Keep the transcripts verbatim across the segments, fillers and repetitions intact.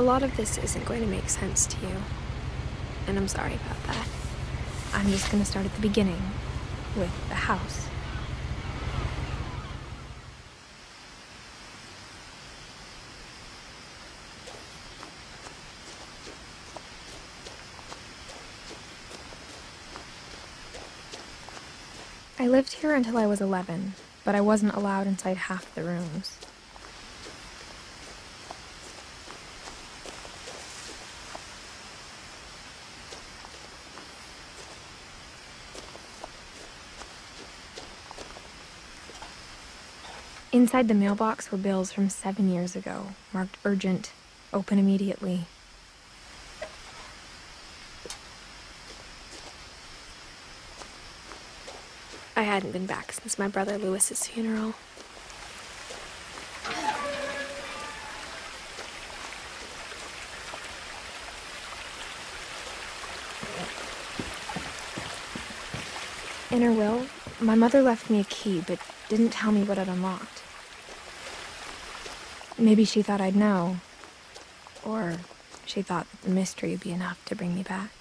lot of this isn't going to make sense to you, and I'm sorry about that. I'm just going to start at the beginning, with the house. I lived here until I was eleven, but I wasn't allowed inside half the rooms. Inside the mailbox were bills from seven years ago, marked urgent, open immediately. I hadn't been back since my brother Lewis's funeral. In her will, my mother left me a key, but didn't tell me what it unlocked. Maybe she thought I'd know, or she thought that the mystery would be enough to bring me back.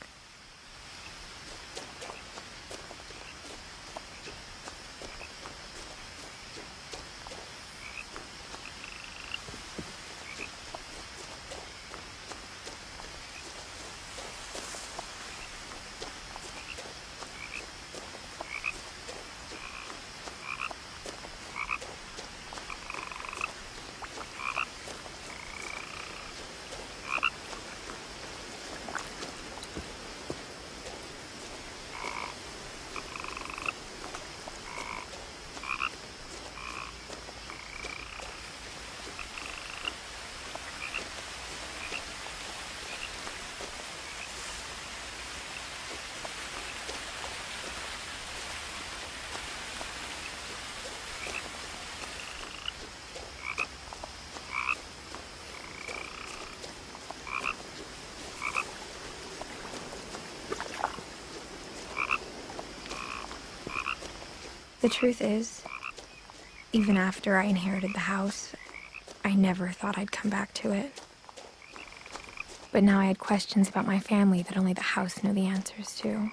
The truth is, even after I inherited the house, I never thought I'd come back to it. But now I had questions about my family that only the house knew the answers to.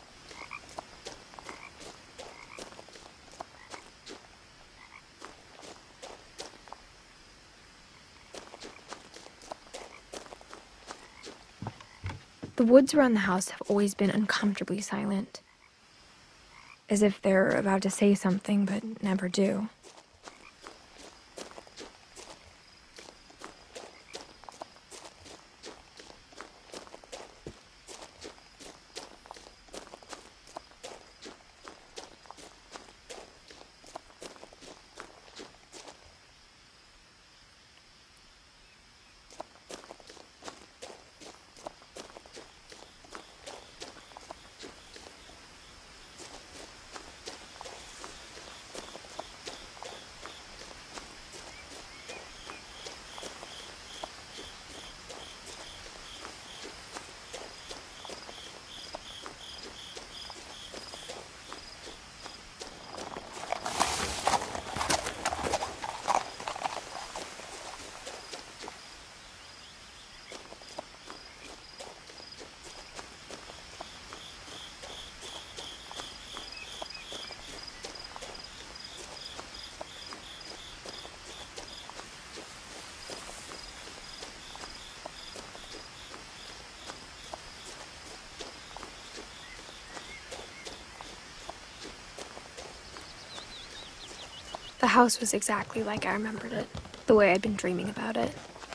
The woods around the house have always been uncomfortably silent, as if they're about to say something but never do. The house was exactly like I remembered it, the way I'd been dreaming about it.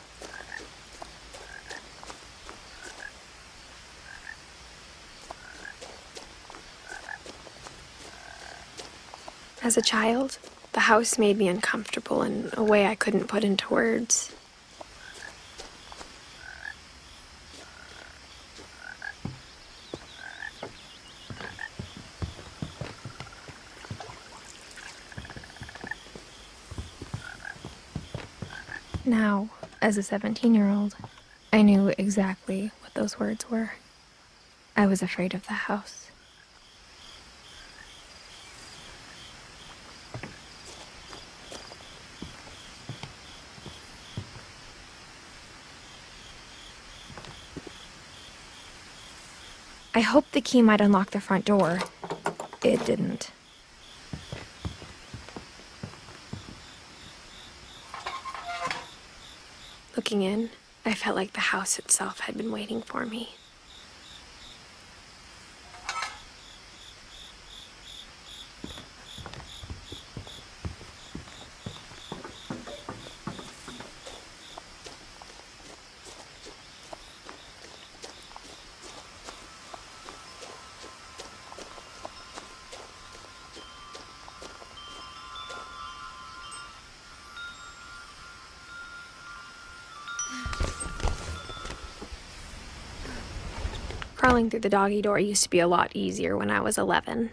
As a child, the house made me uncomfortable in a way I couldn't put into words. Now, as a seventeen-year-old, I knew exactly what those words were. I was afraid of the house. I hoped the key might unlock the front door. It didn't. Looking in, I felt like the house itself had been waiting for me. Crawling through the doggy door used to be a lot easier when I was eleven.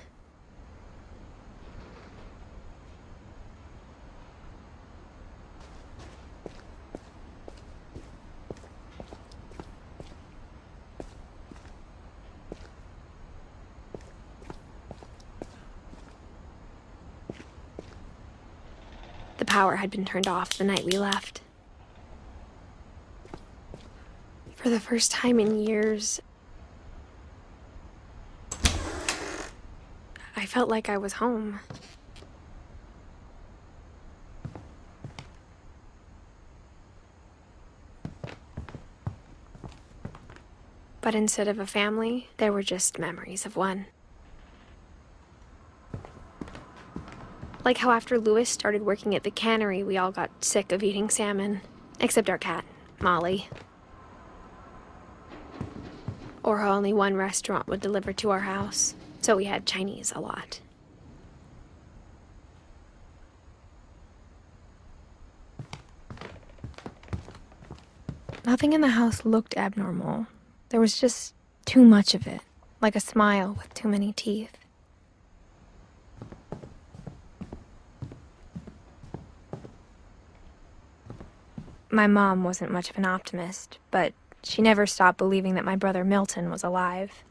The power had been turned off the night we left. For the first time in years, I felt like I was home. But instead of a family, there were just memories of one. Like how after Louis started working at the cannery, we all got sick of eating salmon. Except our cat, Molly. Or how only one restaurant would deliver to our house. So we had Chinese a lot. Nothing in the house looked abnormal. There was just too much of it, like a smile with too many teeth. My mom wasn't much of an optimist, but she never stopped believing that my brother Milton was alive.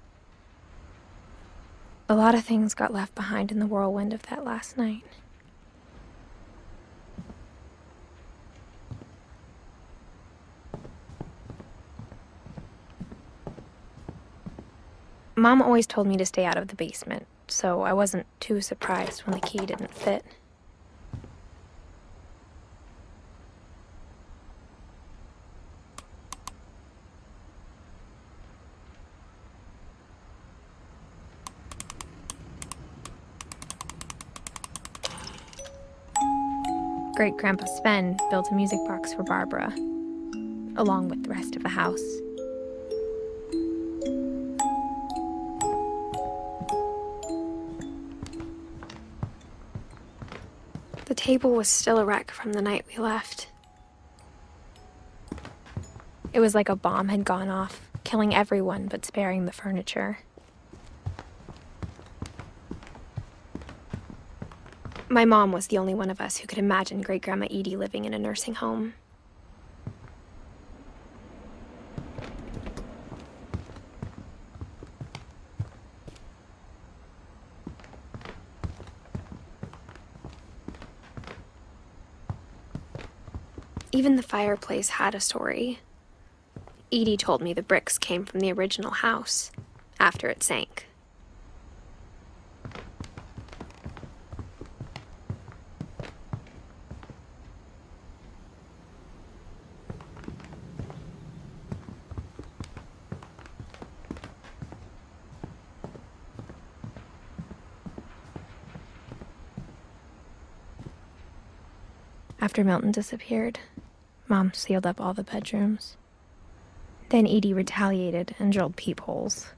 A lot of things got left behind in the whirlwind of that last night. Mom always told me to stay out of the basement, so I wasn't too surprised when the key didn't fit. Great-Grandpa Sven built a music box for Barbara, along with the rest of the house. The table was still a wreck from the night we left. It was like a bomb had gone off, killing everyone but sparing the furniture. My mom was the only one of us who could imagine Great-Grandma Edie living in a nursing home. Even the fireplace had a story. Edie told me the bricks came from the original house, after it sank. After Milton disappeared, Mom sealed up all the bedrooms. Then Edie retaliated and drilled peepholes.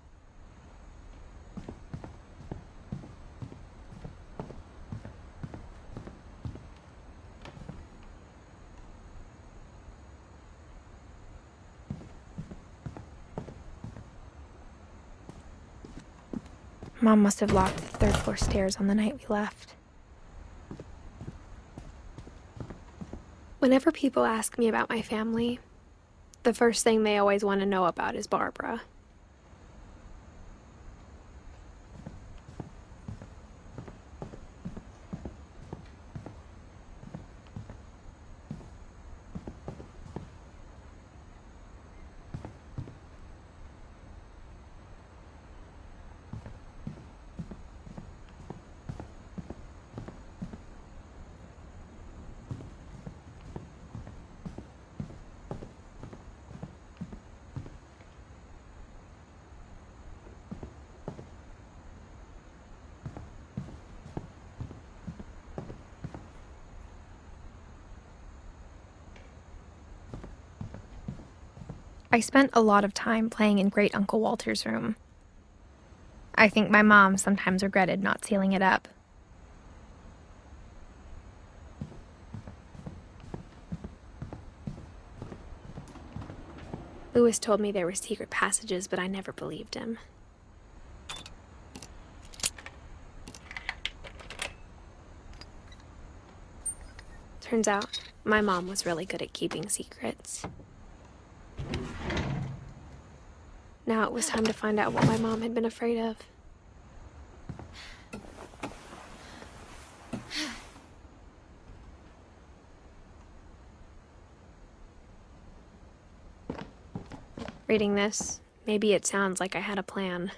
Mom must have locked the third floor stairs on the night we left. Whenever people ask me about my family, the first thing they always want to know about is Barbara. I spent a lot of time playing in Great Uncle Walter's room. I think my mom sometimes regretted not sealing it up. Louis told me there were secret passages, but I never believed him. Turns out, my mom was really good at keeping secrets. Now it was time to find out what my mom had been afraid of. Reading this, maybe it sounds like I had a plan.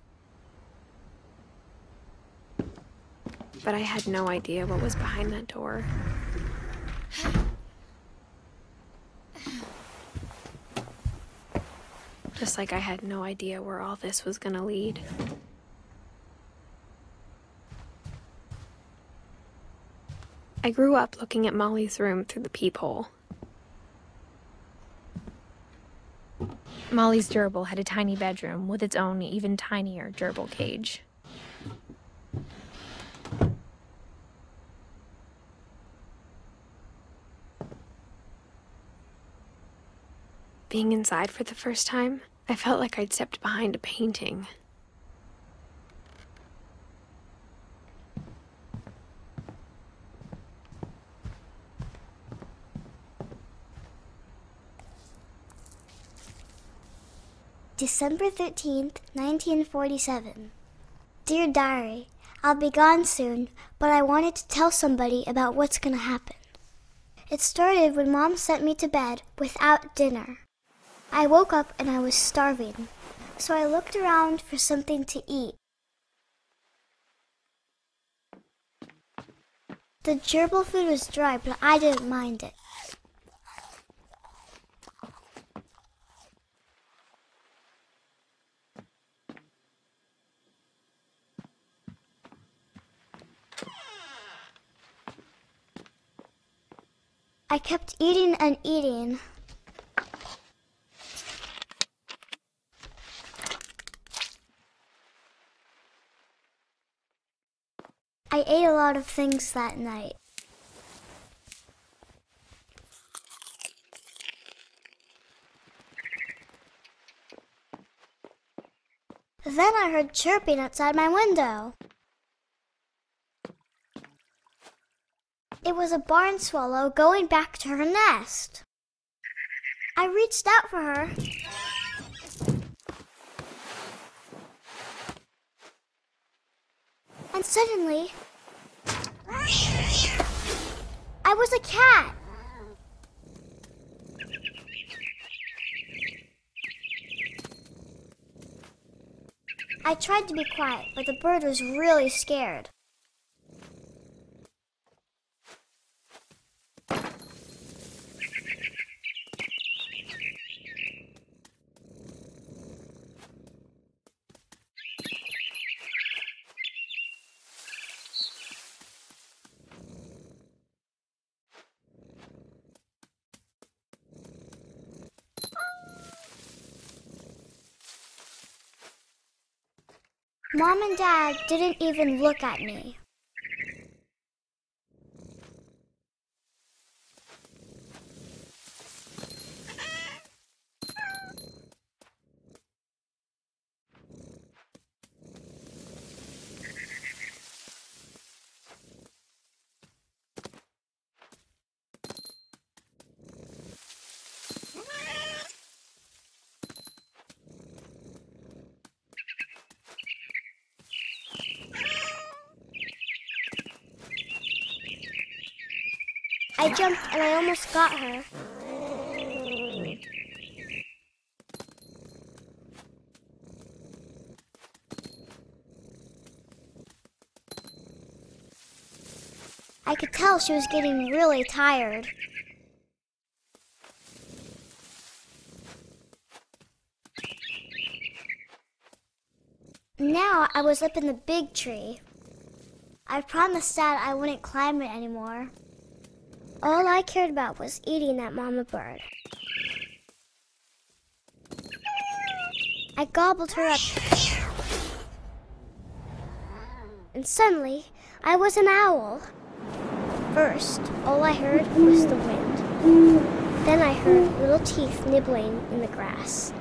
But I had no idea what was behind that door. Just like I had no idea where all this was gonna lead. I grew up looking at Molly's room through the peephole. Molly's gerbil had a tiny bedroom with its own even tinier gerbil cage. Being inside for the first time, I felt like I'd stepped behind a painting. December thirteenth, nineteen forty-seven. Dear Diary, I'll be gone soon, but I wanted to tell somebody about what's gonna happen. It started when Mom sent me to bed without dinner. I woke up and I was starving, so I looked around for something to eat. The gerbil food was dry, but I didn't mind it. I kept eating and eating. I ate a lot of things that night. Then I heard chirping outside my window. It was a barn swallow going back to her nest. I reached out for her. And suddenly, I was a cat. I tried to be quiet, but the bird was really scared. Mom and Dad didn't even look at me. I jumped and I almost got her. I could tell she was getting really tired. Now I was up in the big tree. I promised Dad I wouldn't climb it anymore. All I cared about was eating that mama bird. I gobbled her up. And suddenly, I was an owl. First, all I heard was the wind. Then I heard little teeth nibbling in the grass.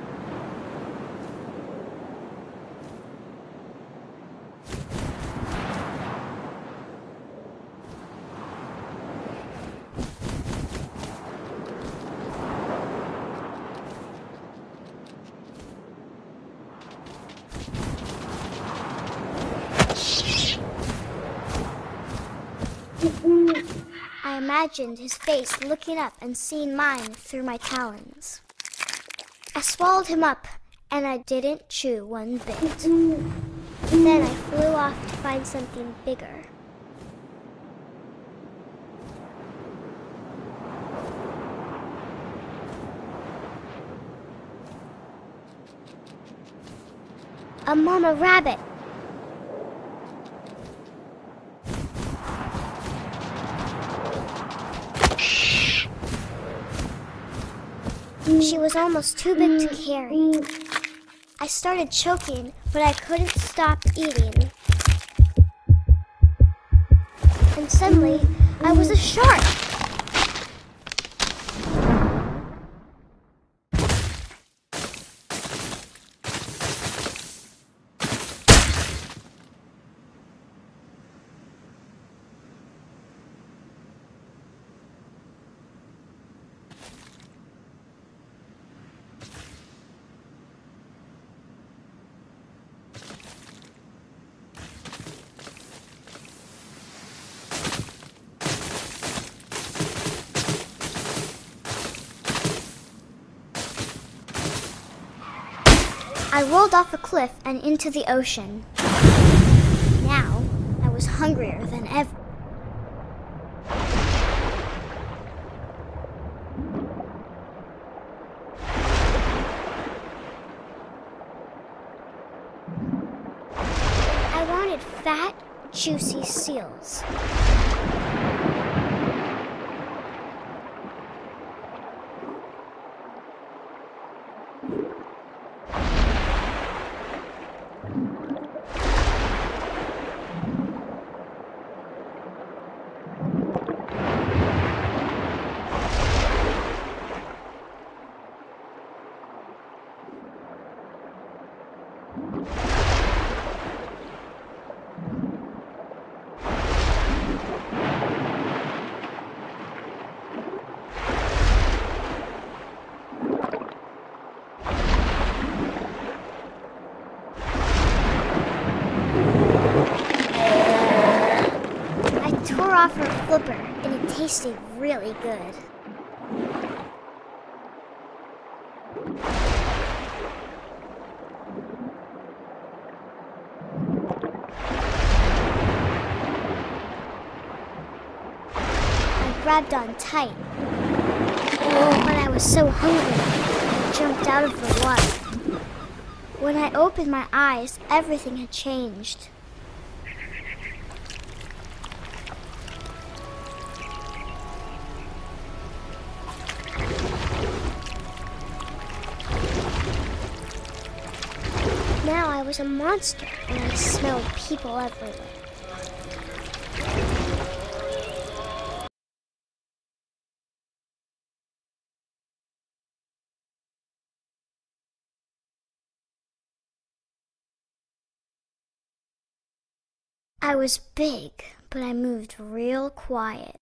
I imagined his face looking up and seeing mine through my talons. I swallowed him up, and I didn't chew one bit. Then I flew off to find something bigger. A mama rabbit. She was almost too big to carry. I started choking, but I couldn't stop eating. And suddenly, I was a shark. I rolled off a cliff and into the ocean. Now, I was hungrier than ever. I wanted fat, juicy seals. Off her flipper, and it tasted really good. I grabbed on tight, but I was so hungry, I jumped out of the water. When I opened my eyes, everything had changed. Now I was a monster, and I smelled people everywhere. I was big, but I moved real quiet.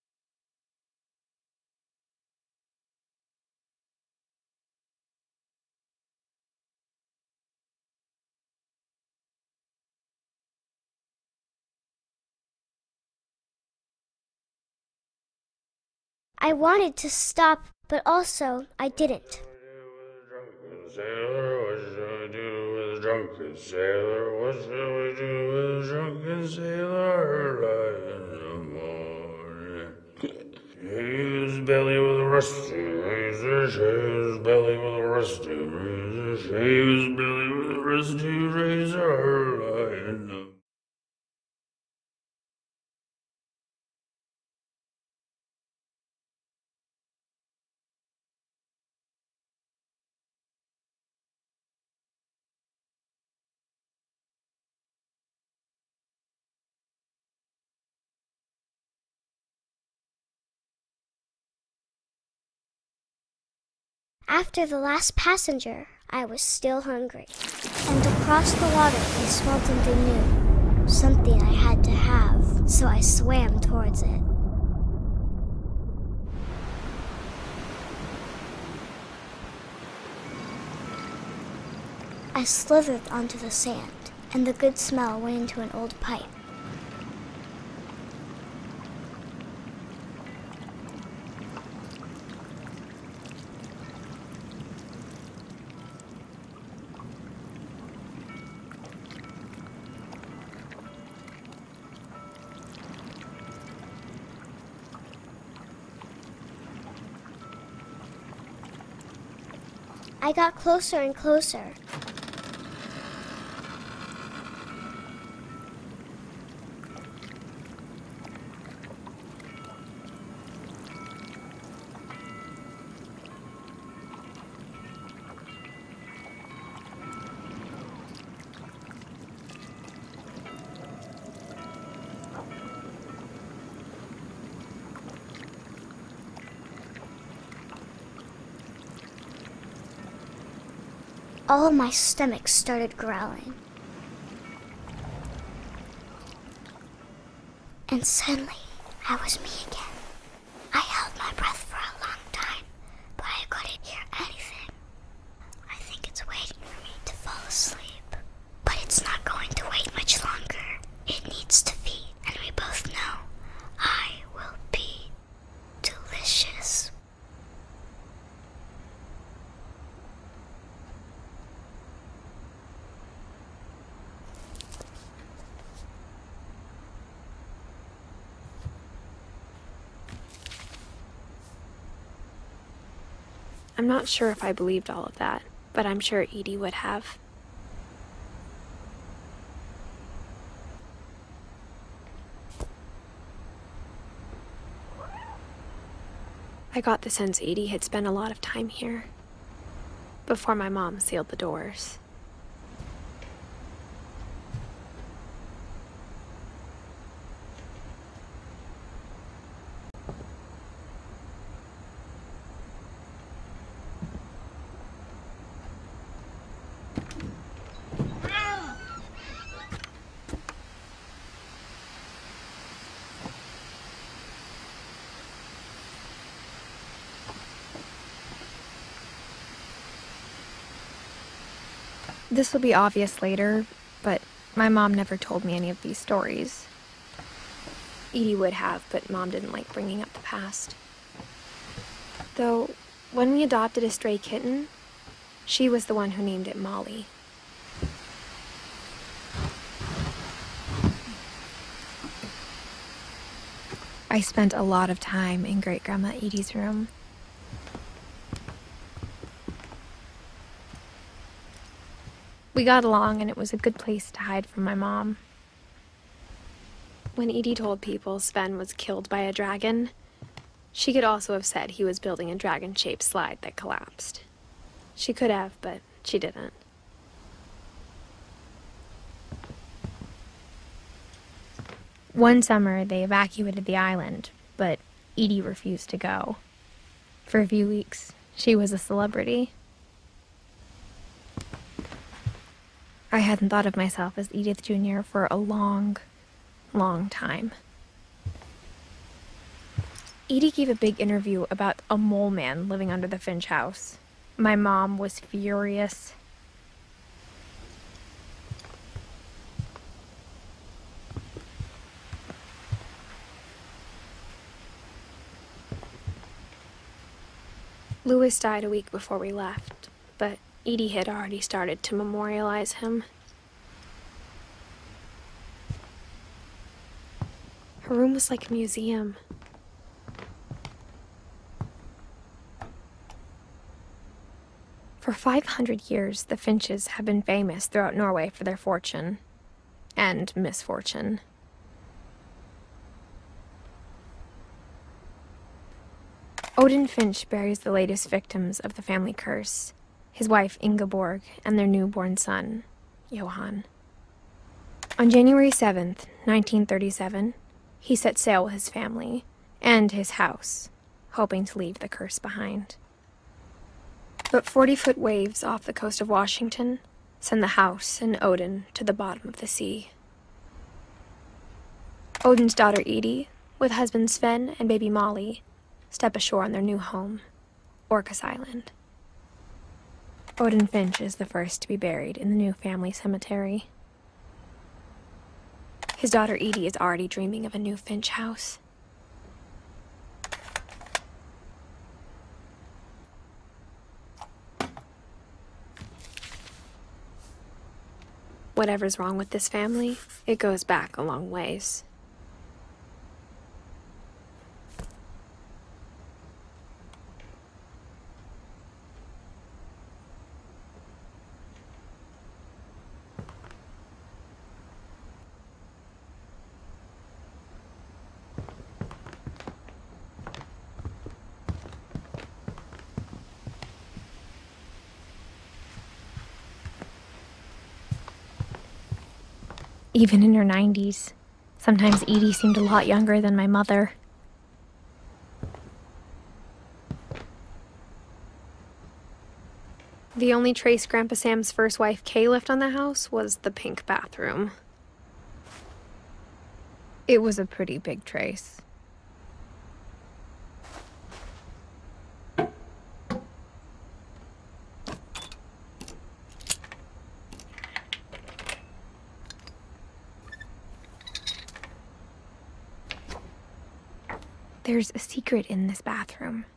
I wanted to stop, but also I didn't. What shall we do with a drunken sailor? What shall we do with a drunken sailor? Early in the morning. His belly with a rusty razor, shave his belly with a rusty razor, shave his belly with a rusty razor, early in the After the last passenger, I was still hungry. And across the water, I smelled something new. Something I had to have, so I swam towards it. I slithered onto the sand, and the good smell went into an old pipe. I got closer and closer. All of my stomach started growling. And suddenly, I was me again. I held my breath for a long time, but I couldn't hear anything. I think it's waiting for me to fall asleep. But it's not going to wait much longer. It needs to feed, and we both know I will be delicious. I'm not sure if I believed all of that, but I'm sure Edie would have. I got the sense Edie had spent a lot of time here, before my mom sealed the doors. This will be obvious later, but my mom never told me any of these stories. Edie would have, but Mom didn't like bringing up the past. Though, when we adopted a stray kitten, she was the one who named it Molly. I spent a lot of time in Great-Grandma Edie's room. We got along, and it was a good place to hide from my mom. When Edie told people Sven was killed by a dragon, she could also have said he was building a dragon-shaped slide that collapsed. She could have, but she didn't. One summer, they evacuated the island, but Edie refused to go. For a few weeks, she was a celebrity. I hadn't thought of myself as Edith Junior for a long, long time. Edie gave a big interview about a mole man living under the Finch house. My mom was furious. Louis died a week before we left, but Edie had already started to memorialize him. Her room was like a museum. For five hundred years, the Finches have been famous throughout Norway for their fortune and misfortune. Odin Finch buries the latest victims of the family curse, his wife Ingeborg and their newborn son, Johan. On January seventh, nineteen thirty-seven, he set sail with his family and his house, hoping to leave the curse behind. But forty-foot waves off the coast of Washington send the house and Odin to the bottom of the sea. Odin's daughter Edie, with husband Sven and baby Molly, step ashore on their new home, Orcas Island. Odin Finch is the first to be buried in the new family cemetery. His daughter Edie is already dreaming of a new Finch house. Whatever's wrong with this family, it goes back a long ways. Even in her nineties, sometimes Edie seemed a lot younger than my mother. The only trace Grandpa Sam's first wife Kay left on the house was the pink bathroom. It was a pretty big trace. There's a secret in this bathroom.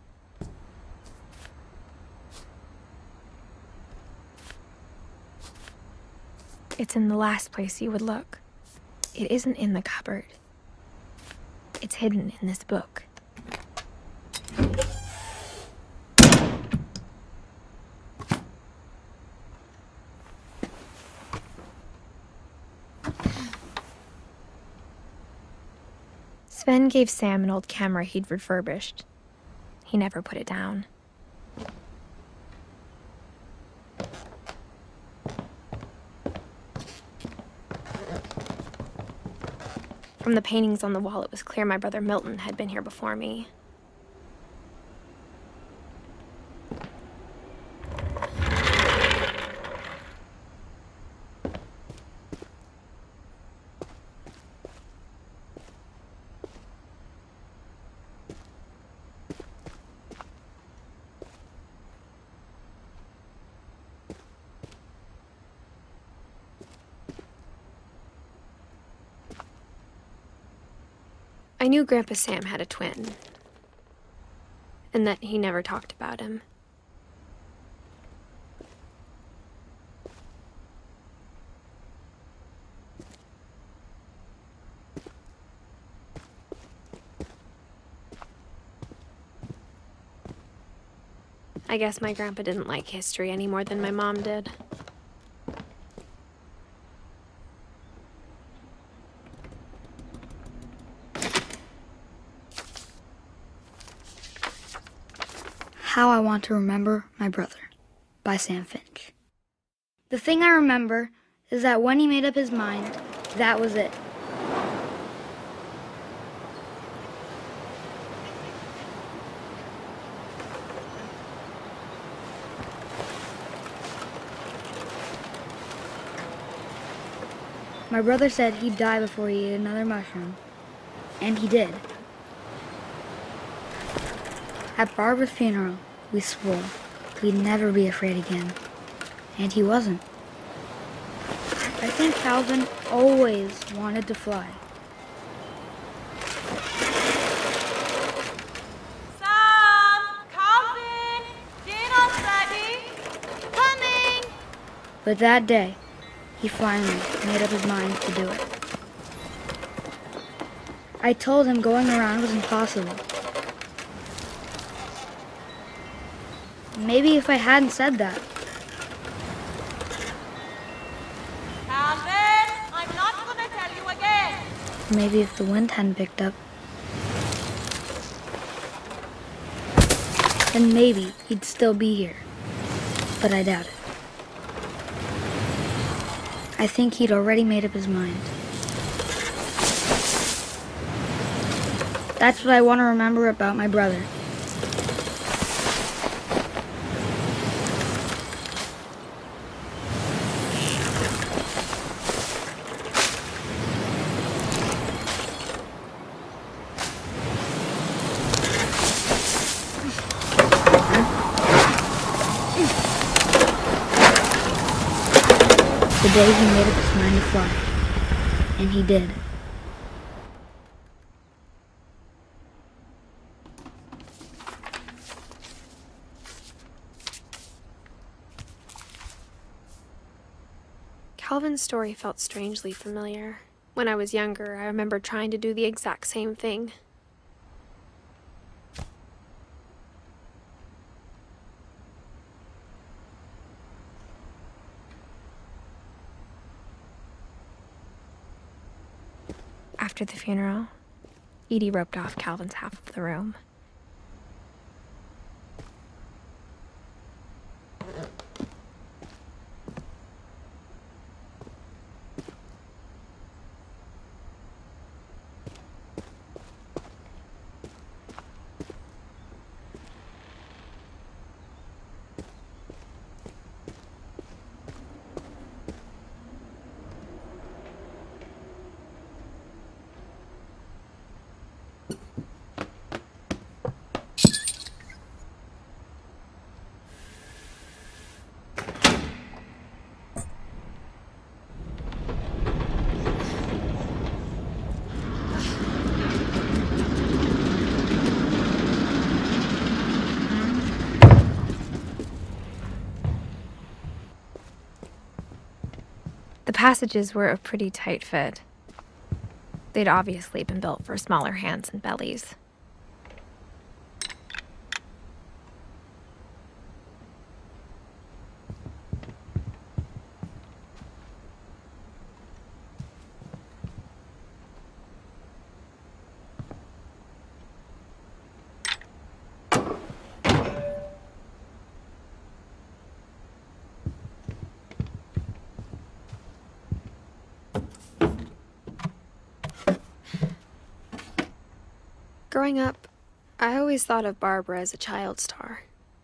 It's in the last place you would look. It isn't in the cupboard. It's hidden in this book. Sven gave Sam an old camera he'd refurbished. He never put it down. From the paintings on the wall, it was clear my brother Milton had been here before me. I knew Grandpa Sam had a twin, and that he never talked about him. I guess my grandpa didn't like history any more than my mom did. How I Want to Remember My Brother by Sam Finch. The thing I remember is that when he made up his mind, that was it. My brother said he'd die before he ate another mushroom, and he did. At Barbara's funeral, we swore we'd never be afraid again, and he wasn't. I think Calvin always wanted to fly. Sam! Calvin! Dinner's ready! Coming! But that day, he finally made up his mind to do it. I told him going around was impossible. Maybe if I hadn't said that. Calvin! I'm not gonna tell you again! Maybe if the wind hadn't picked up. Then maybe he'd still be here. But I doubt it. I think he'd already made up his mind. That's what I want to remember about my brother. The day he made up his mind to fly. And he did. Calvin's story felt strangely familiar. When I was younger, I remember trying to do the exact same thing. After the funeral, Edie roped off Calvin's half of the room. The passages were a pretty tight fit. They'd obviously been built for smaller hands and bellies. Growing up, I always thought of Barbara as a child star.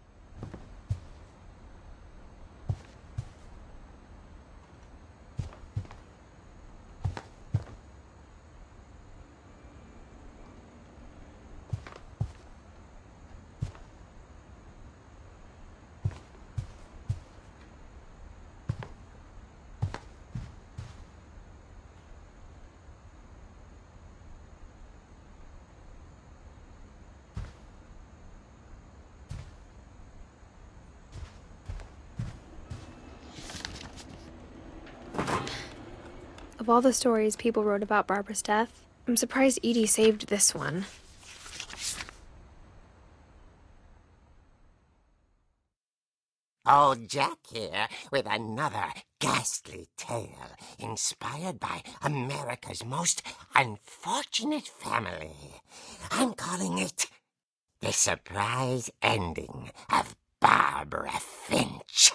Of all the stories people wrote about Barbara's death, I'm surprised Edie saved this one. Old Jack here with another ghastly tale inspired by America's most unfortunate family. I'm calling it The Surprise Ending of Barbara Finch.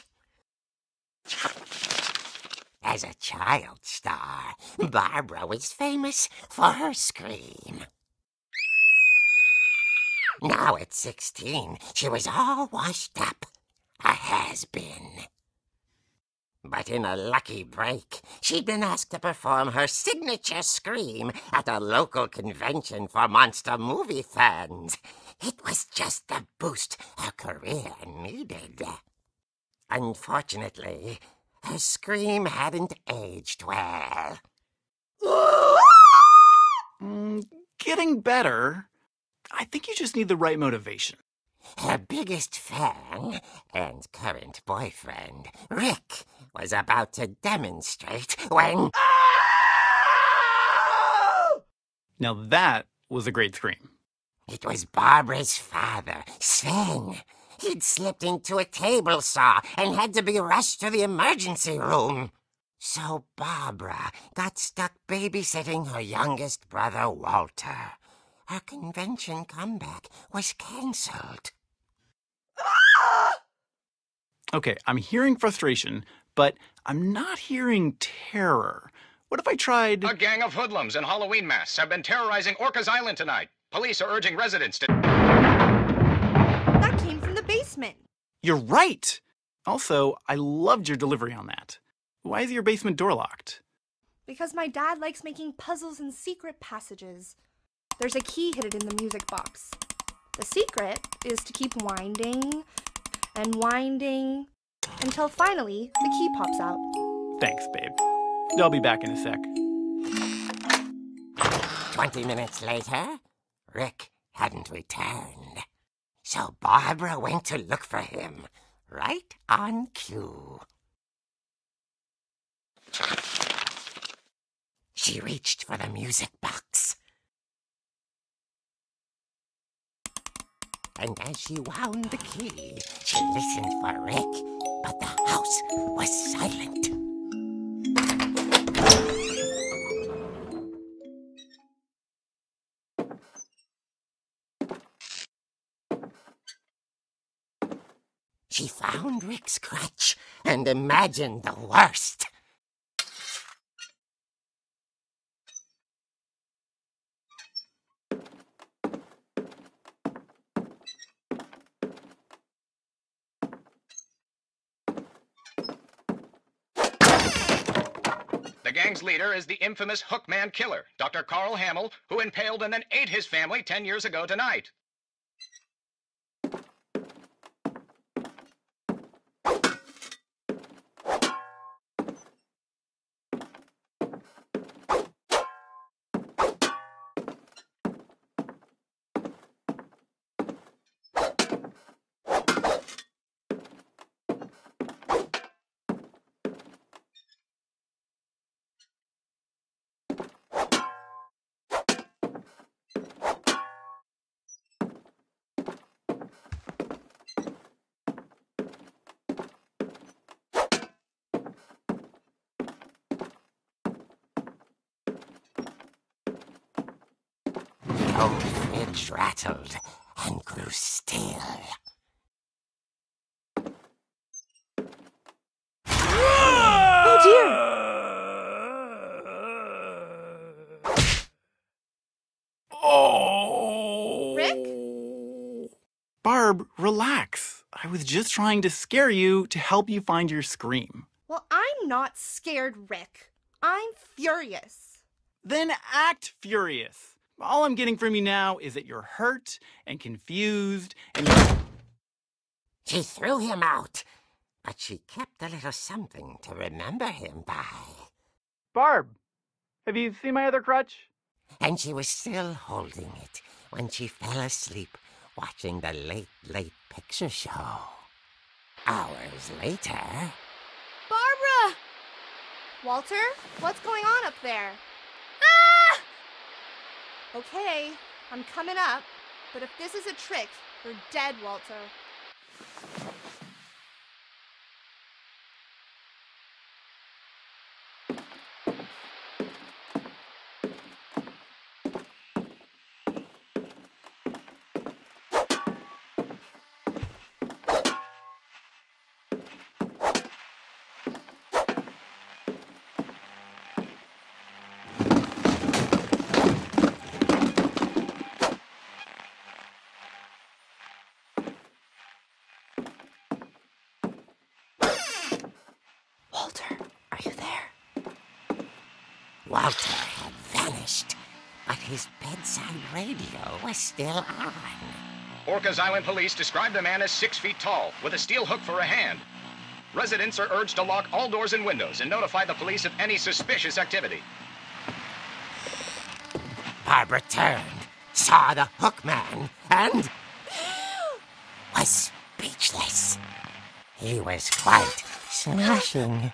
As a child star, Barbara was famous for her scream. Now at sixteen, she was all washed up, a has-been. But in a lucky break, she'd been asked to perform her signature scream at a local convention for monster movie fans. It was just the boost her career needed. Unfortunately, her scream hadn't aged well. Mm, getting better. I think you just need the right motivation. Her biggest fan and current boyfriend, Rick, was about to demonstrate when... Now that was a great scream. It was Barbara's father, Sven. He'd slipped into a table saw and had to be rushed to the emergency room. So Barbara got stuck babysitting her youngest brother, Walter. Her convention comeback was cancelled. Okay, I'm hearing frustration, but I'm not hearing terror. What if I tried... A gang of hoodlums in Halloween masks have been terrorizing Orcas Island tonight. Police are urging residents to... That came from the basement. You're right! Also, I loved your delivery on that. Why is your basement door locked? Because my dad likes making puzzles and secret passages. There's a key hidden in the music box. The secret is to keep winding and winding until finally the key pops out. Thanks, babe. I'll be back in a sec. Twenty minutes later, Rick hadn't returned. So Barbara went to look for him, right on cue. She reached for the music box. And as she wound the key, she listened for Rick, but the house was silent. She found Rick's crutch and imagined the worst. The gang's leader is the infamous Hookman killer, Doctor Carl Hamill, who impaled and then ate his family ten years ago tonight. The old fridge rattled and grew still. Oh dear! Oh! Rick? Barb, relax. I was just trying to scare you to help you find your scream. Well, I'm not scared, Rick. I'm furious. Then act furious. All I'm getting from you now is that you're hurt and confused and you're... She threw him out, but she kept a little something to remember him by. Barb, have you seen my other crutch? And she was still holding it when she fell asleep watching the Late Late Picture Show. Hours later... Barbara! Walter, what's going on up there? Ah! Okay, I'm coming up, but if this is a trick, you're dead, Walter. Walter had vanished, but his bedside radio was still on. Orcas Island police described the man as six feet tall, with a steel hook for a hand. Residents are urged to lock all doors and windows and notify the police of any suspicious activity. Barbara turned, saw the hook man, and was speechless. He was quite smashing.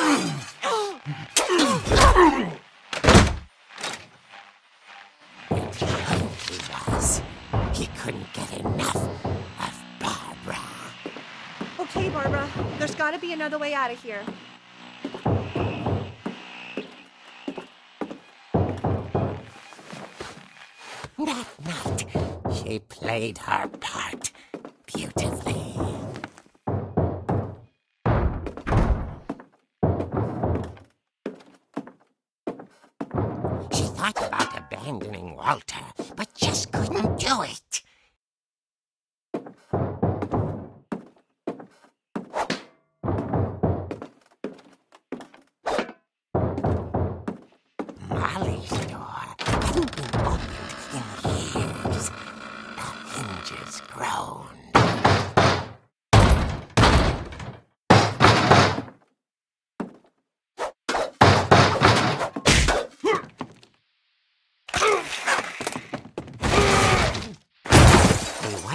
And who he was, he couldn't get enough of Barbara. Okay, Barbara, there's gotta be another way out of here. That night, she played her part beautifully. She thought about abandoning Walter, but just couldn't do it. Molly's door hadn't been opened in years. The hinges groaned.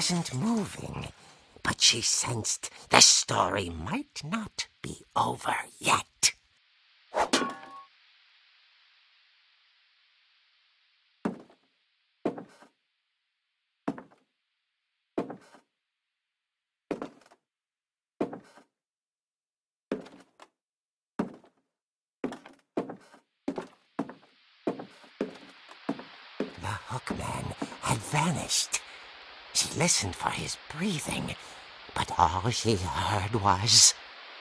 wasn't moving, but she sensed the story might not be over yet. The hookman had vanished. She listened for his breathing, but all she heard was...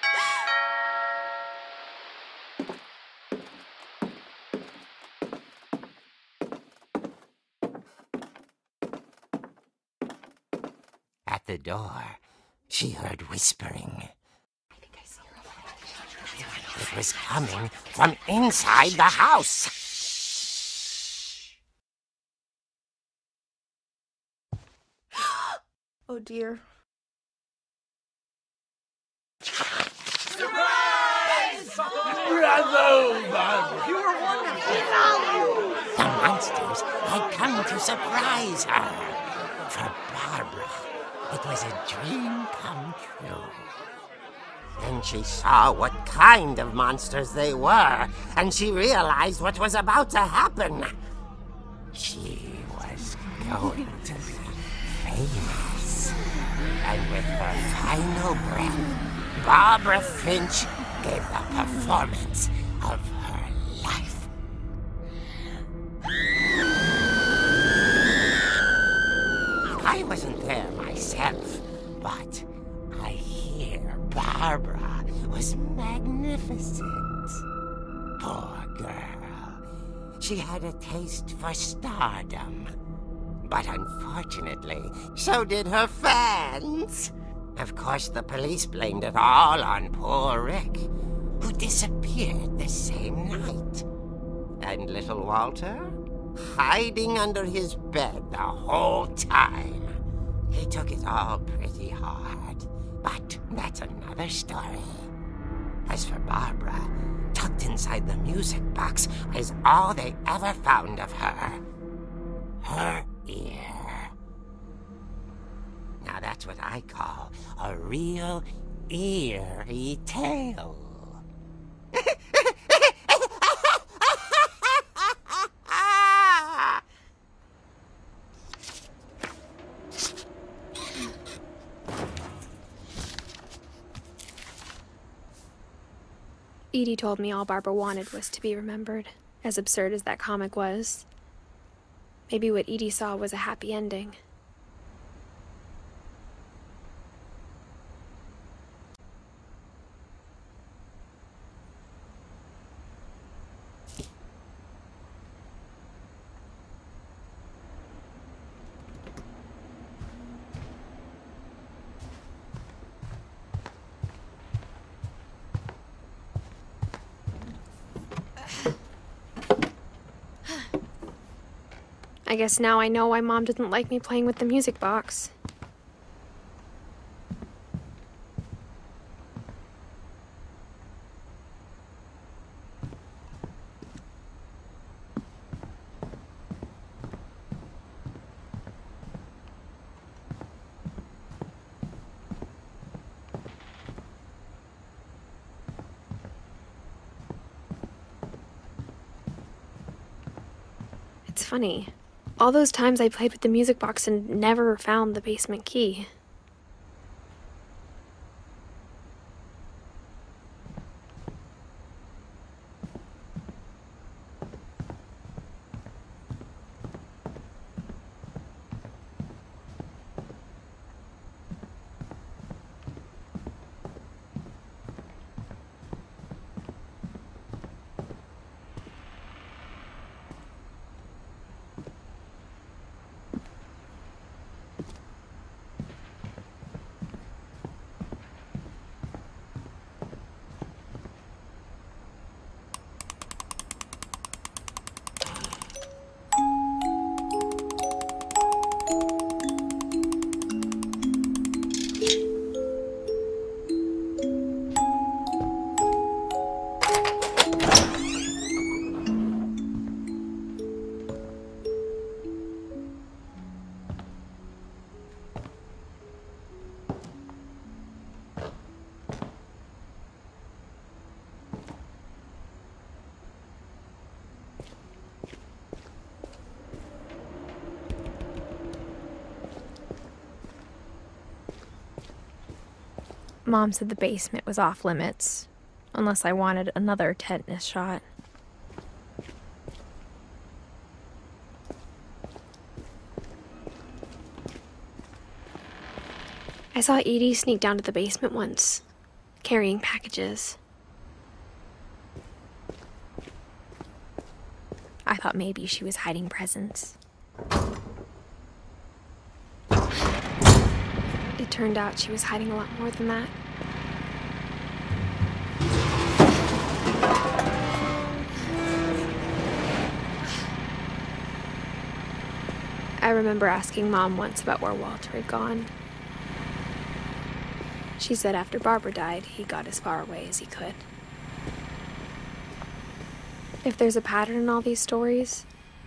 At the door, she heard whispering. It was coming from inside the house. Oh dear. Bravo, Barbara! You were wonderful! The monsters had come to surprise her. For Barbara, it was a dream come true. Then she saw what kind of monsters they were, and she realized what was about to happen. She was going to be famous. And with her final breath, Barbara Finch gave the performance of her life. I wasn't there myself, but I hear Barbara was magnificent. Poor girl. She had a taste for stardom. But unfortunately, so did her fans. Of course, the police blamed it all on poor Rick, who disappeared the same night. And little Walter, hiding under his bed the whole time. He took it all pretty hard, but that's another story. As for Barbara, tucked inside the music box is all they ever found of her. Her ear. Now that's what I call a real eerie tale. Edie told me all Barbara wanted was to be remembered, as absurd as that comic was. Maybe what Edie saw was a happy ending. I guess now I know why Mom didn't like me playing with the music box. It's funny. All those times I played with the music box and never found the basement key. Mom said the basement was off limits, unless I wanted another tetanus shot. I saw Edie sneak down to the basement once, carrying packages. I thought maybe she was hiding presents. It turned out she was hiding a lot more than that. I remember asking Mom once about where Walter had gone. She said after Barbara died, he got as far away as he could. If there's a pattern in all these stories,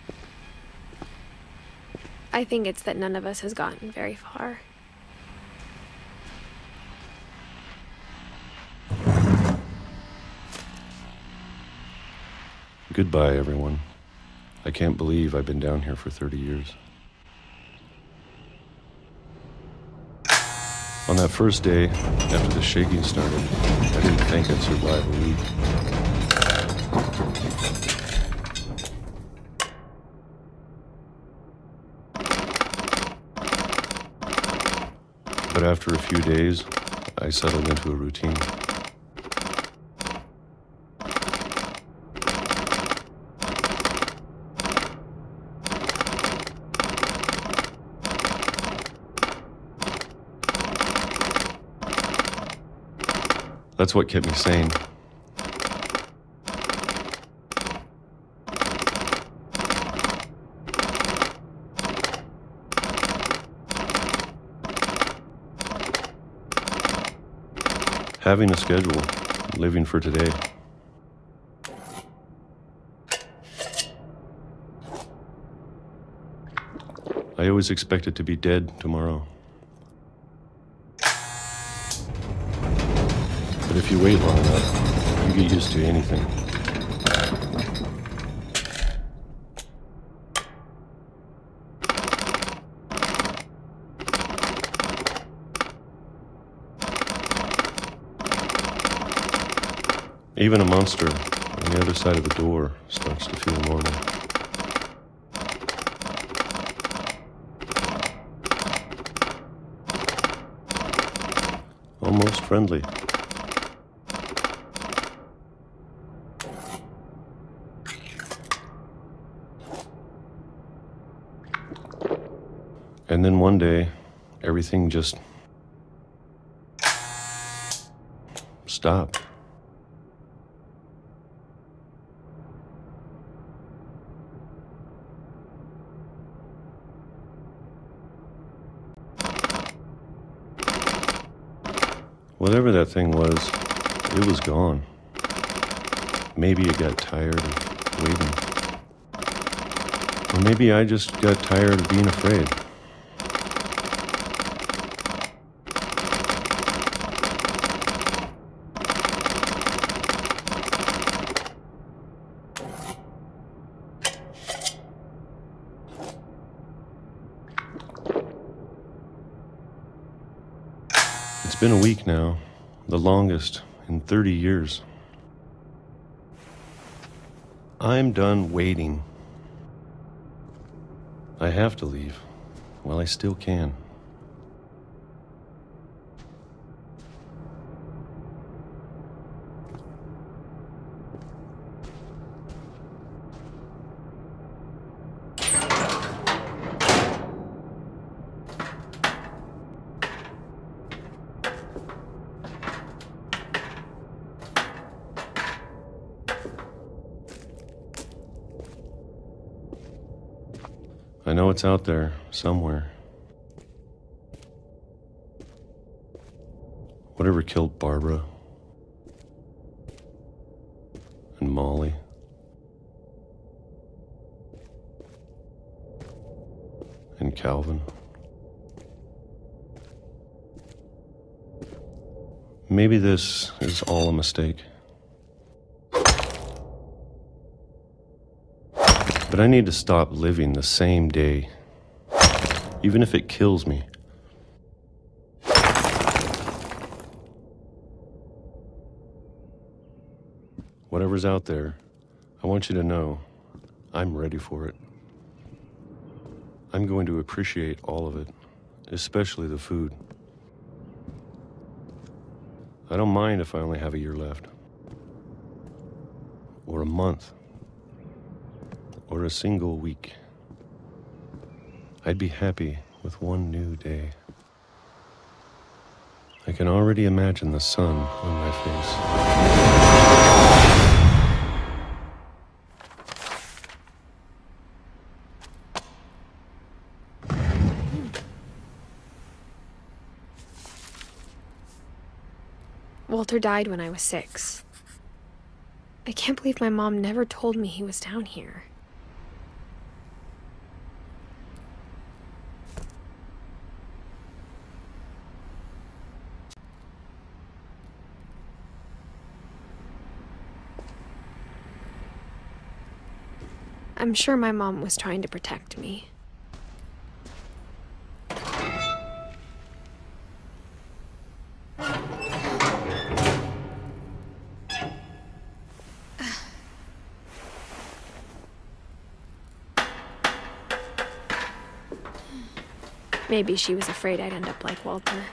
I think it's that none of us has gotten very far. Goodbye, everyone. I can't believe I've been down here for thirty years. On that first day, after the shaking started, I didn't think I'd survive a week. But after a few days, I settled into a routine. That's what kept me sane. Having a schedule, living for today. I always expected to be dead tomorrow. But if you wait long enough, you get used to anything. Even a monster on the other side of the door starts to feel normal. Almost friendly. And then one day, everything just stopped. Whatever that thing was, it was gone. Maybe it got tired of waiting. Or maybe I just got tired of being afraid. It's been a week now, the longest in thirty years. I'm done waiting. I have to leave while I still can. I know it's out there, somewhere. Whatever killed Barbara and Molly and Calvin. Maybe this is all a mistake. But I need to stop living the same day, even if it kills me. whatever's out there, I want you to know I'm ready for it. I'm going to appreciate all of it, especially the food. I don't mind if I only have a year left, or a month, or a single week. I'd be happy with one new day. I can already imagine the sun on my face. Walter died when I was six. I can't believe my mom never told me he was down here. I'm sure my mom was trying to protect me. Maybe she was afraid I'd end up like Walter.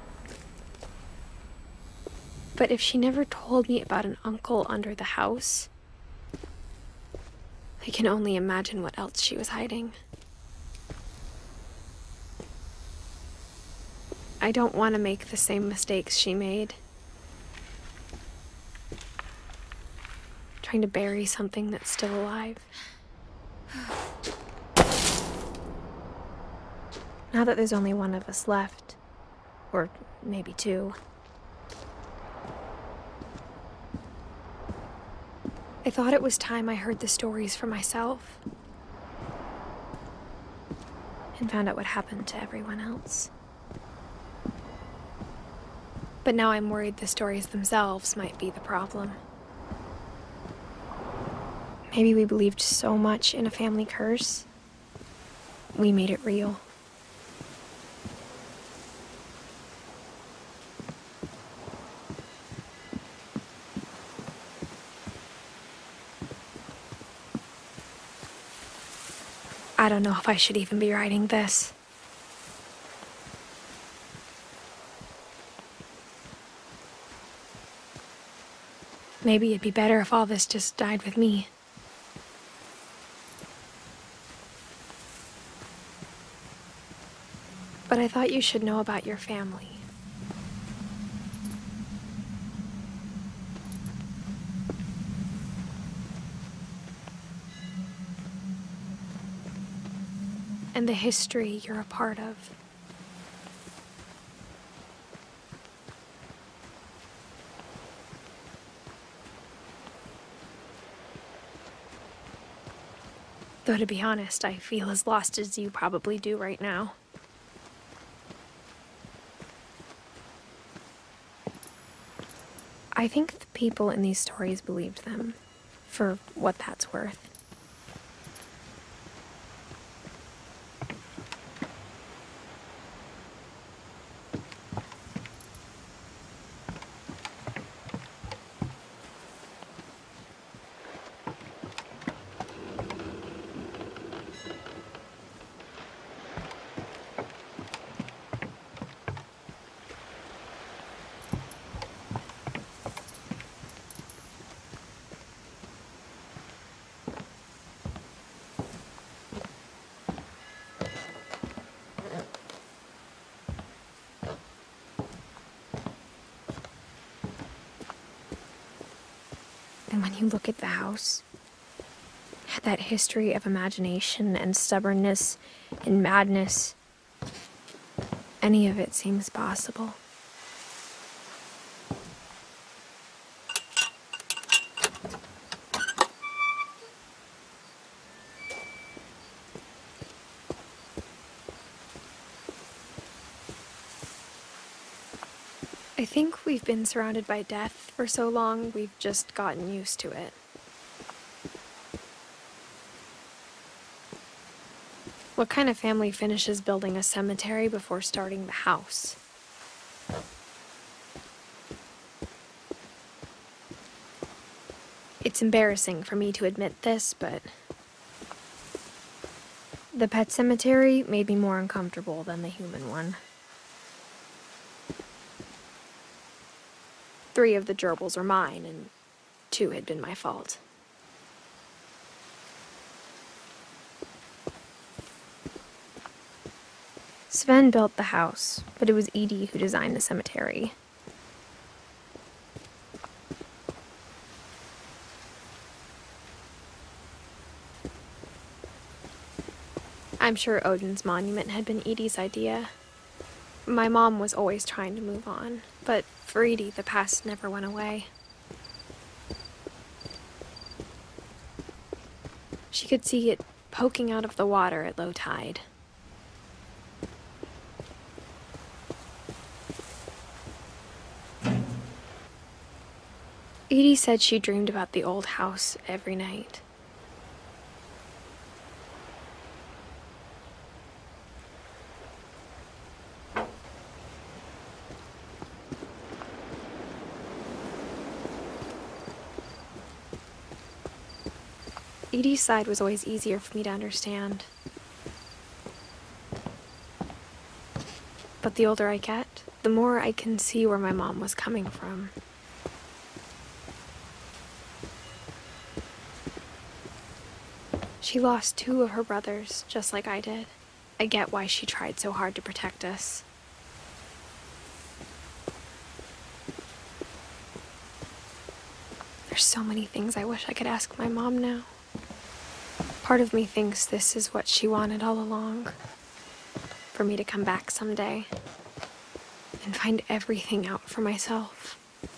But if she never told me about an uncle under the house, I can only imagine what else she was hiding. I don't want to make the same mistakes she made. Trying to bury something that's still alive. Now that there's only one of us left, or maybe two, I thought it was time I heard the stories for myself and found out what happened to everyone else. But now I'm worried the stories themselves might be the problem. Maybe we believed so much in a family curse, we made it real. I don't know if I should even be writing this. Maybe it'd be better if all this just died with me. But I thought you should know about your family. And the history you're a part of. Though to be honest, I feel as lost as you probably do right now. I think the people in these stories believed them, for what that's worth. And when you look at the house, that history of imagination and stubbornness and madness, any of it seems possible. I think we've been surrounded by death for so long, we've just gotten used to it. What kind of family finishes building a cemetery before starting the house? It's embarrassing for me to admit this, but the pet cemetery made me more uncomfortable than the human one. Three of the gerbils were mine, and two had been my fault. Sven built the house, but it was Edie who designed the cemetery. I'm sure Odin's monument had been Edie's idea. My mom was always trying to move on, but for Edie, the past never went away. She could see it poking out of the water at low tide. Edie said she dreamed about the old house every night. Edie's side was always easier for me to understand. But the older I get, the more I can see where my mom was coming from. She lost two of her brothers, just like I did. I get why she tried so hard to protect us. There's so many things I wish I could ask my mom now. Part of me thinks this is what she wanted all along. For me to come back someday and find everything out for myself.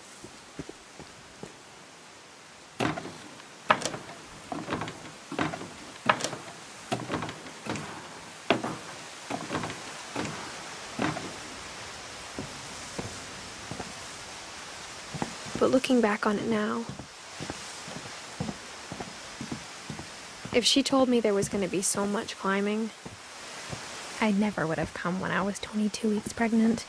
But looking back on it now, if she told me there was going to be so much climbing, I never would have come when I was twenty-two weeks pregnant.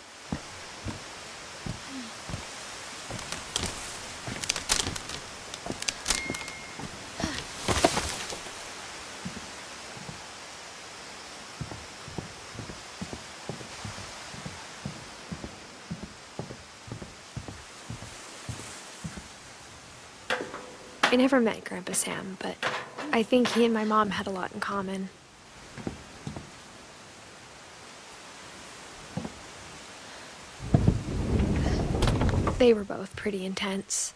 I never met Grandpa Sam, but I think he and my mom had a lot in common. They were both pretty intense.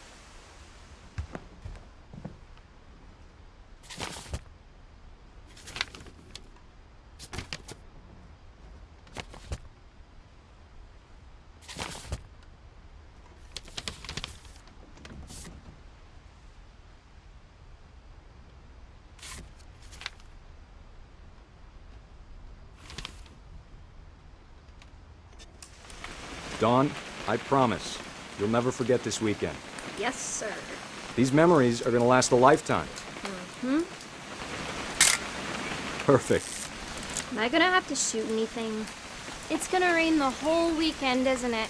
Dawn, I promise, you'll never forget this weekend. Yes, sir. These memories are gonna last a lifetime. Hmm? Perfect. Am I gonna have to shoot anything? It's gonna rain the whole weekend, isn't it?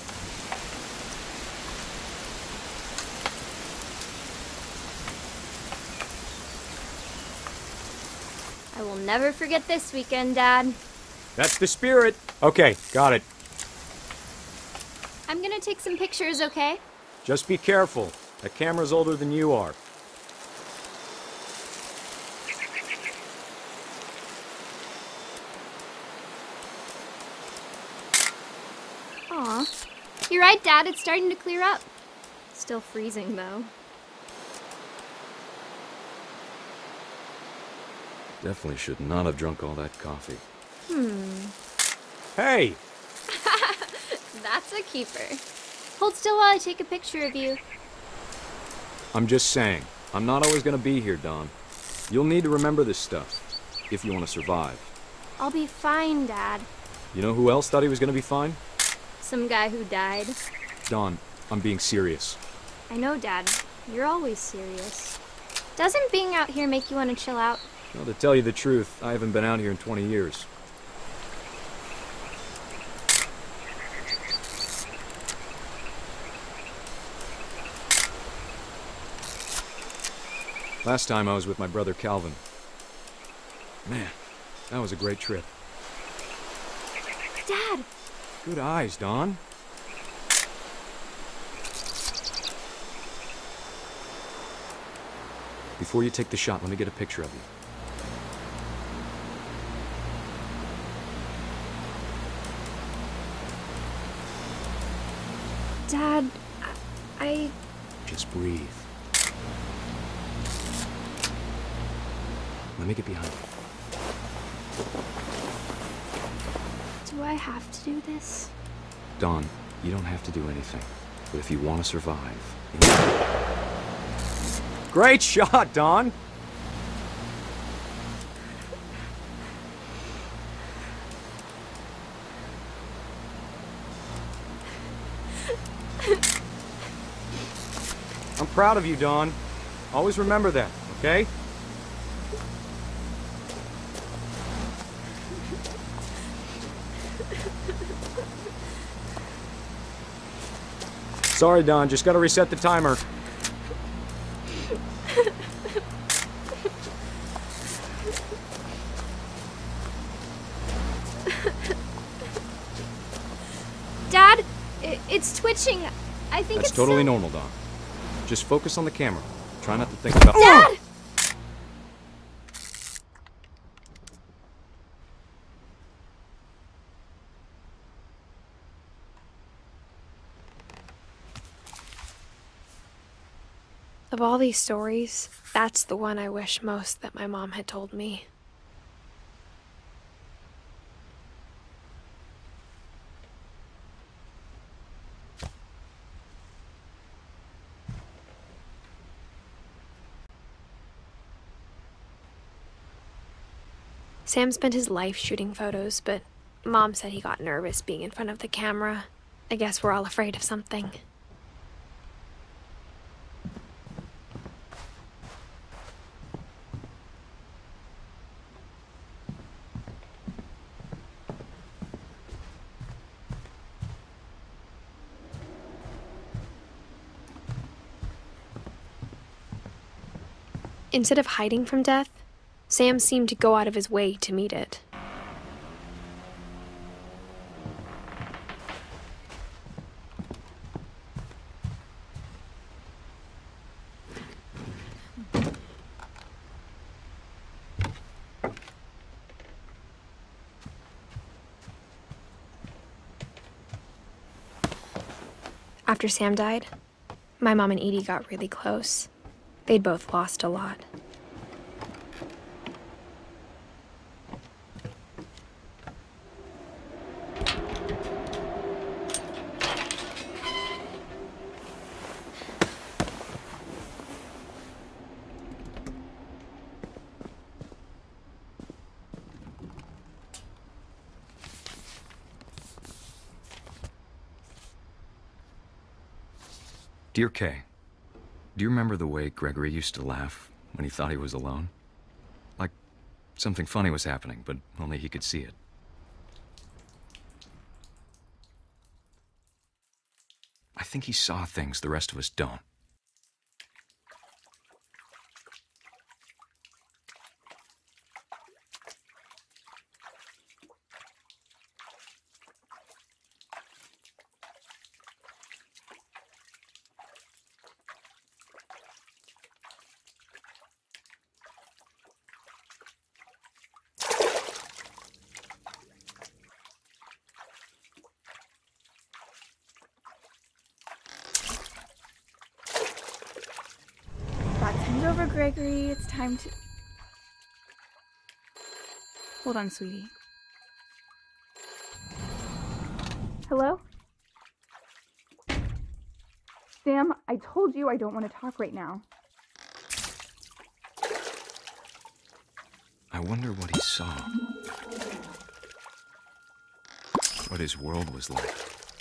I will never forget this weekend, Dad. That's the spirit. Okay, got it. I'm gonna take some pictures, okay? Just be careful. That camera's older than you are. Aw. You're right, Dad. It's starting to clear up. Still freezing, though. Definitely should not have drunk all that coffee. Hmm. Hey! That's a keeper. Hold still while I take a picture of you. I'm just saying, I'm not always gonna be here, Dawn. You'll need to remember this stuff, if you want to survive. I'll be fine, Dad. You know who else thought he was gonna be fine? Some guy who died. Dawn, I'm being serious. I know, Dad. You're always serious. Doesn't being out here make you want to chill out? Well, to tell you the truth, I haven't been out here in twenty years. Last time I was with my brother Calvin. Man, that was a great trip. Dad! Good eyes, Don. Before you take the shot, let me get a picture of you. Dad, I... Just breathe. Let me get behind you. Do I have to do this? Don, you don't have to do anything. But if you want to survive... You need... Great shot, Don! I'm proud of you, Dawn. Always remember that, okay? Sorry, Dawn. Just gotta reset the timer. Dad, I it's twitching. I think That's it's totally so... normal, Dawn. Just focus on the camera. Try not to think about- Dad! Of all these stories, that's the one I wish most that my mom had told me. Sam spent his life shooting photos, but Mom said he got nervous being in front of the camera. I guess we're all afraid of something. Instead of hiding from death, Sam seemed to go out of his way to meet it. After Sam died, my mom and Edie got really close. They'd both lost a lot. Dear Kay, do you remember the way Gregory used to laugh when he thought he was alone? Like something funny was happening, but only he could see it. I think he saw things the rest of us don't. Over, Gregory. It's time to... Hold on, sweetie. Hello? Sam, I told you I don't want to talk right now. I wonder what he saw. What his world was like.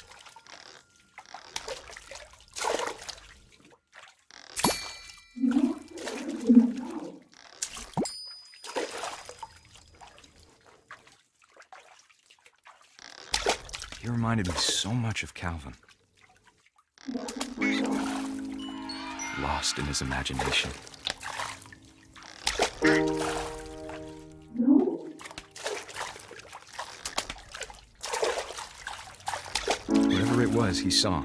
He reminded me so much of Calvin. Lost in his imagination. Whatever it was he saw.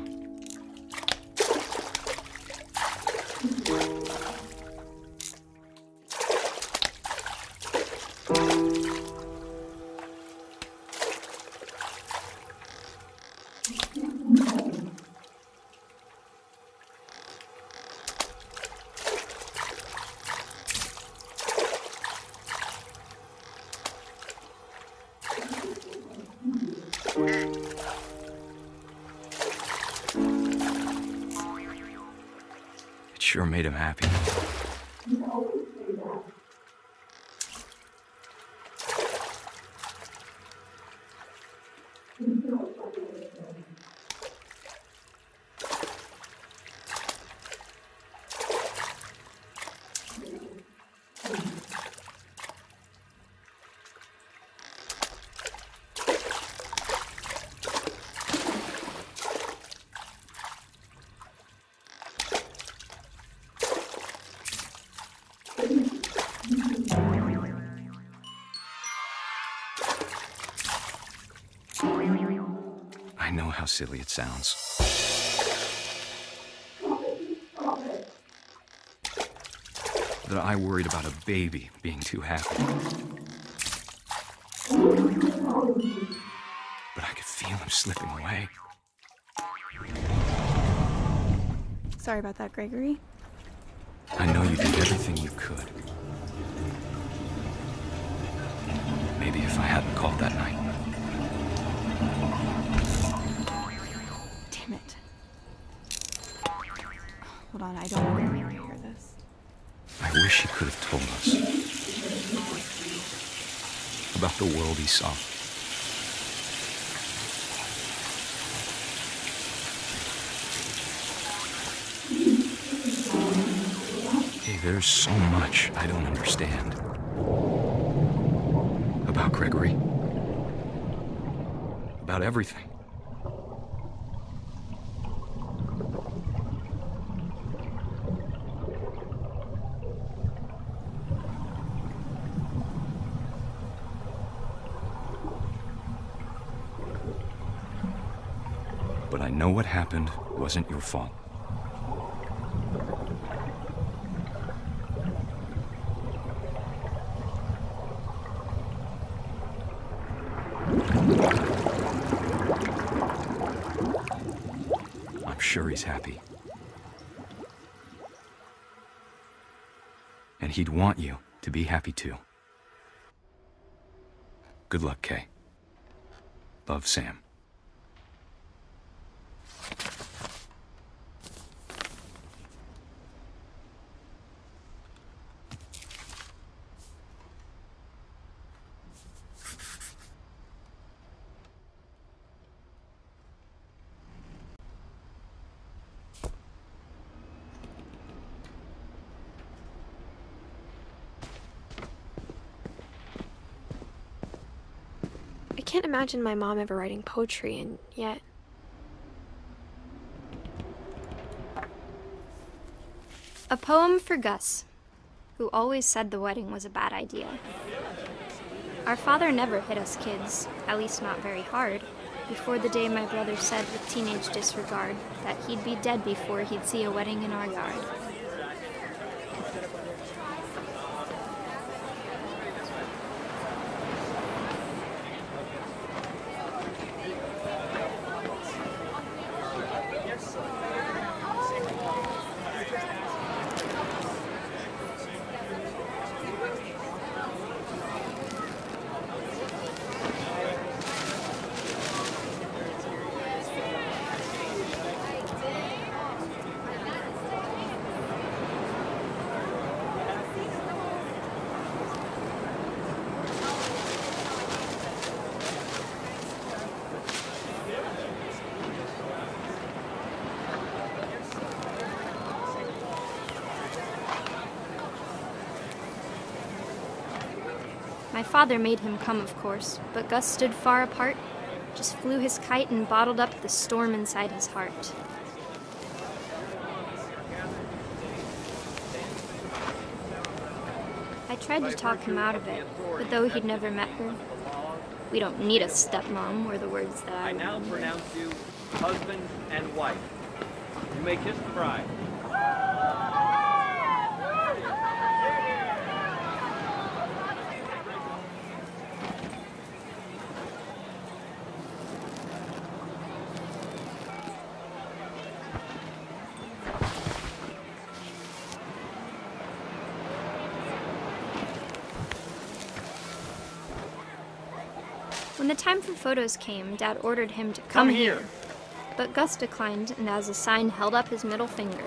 Sure made him happy. I know how silly it sounds. That I worried about a baby being too happy. But I could feel him slipping away. Sorry about that, Gregory. I know you did everything you could. Maybe if I hadn't called that night. Damn it. Hold on, I don't want to hear this. I wish he could have told us about the world he saw. Hey, there's so much I don't understand about Gregory. About everything. But I know what happened wasn't your fault. I'm sure he's happy. And he'd want you to be happy too. Good luck, Kay. Love, Sam. I can't imagine my mom ever writing poetry, and yet... A poem for Gus, who always said the wedding was a bad idea. Our father never hit us kids, at least not very hard, before the day my brother said with teenage disregard that he'd be dead before he'd see a wedding in our yard. My father made him come, of course, but Gus stood far apart, just flew his kite and bottled up the storm inside his heart. I tried to talk him out of it, but though he'd never met her, we don't need a stepmom were the words that I I now remember. pronounce you husband and wife. You may kiss the bride. When the time for photos came, Dad ordered him to come, Come here. But Gus declined, and as a sign held up his middle finger.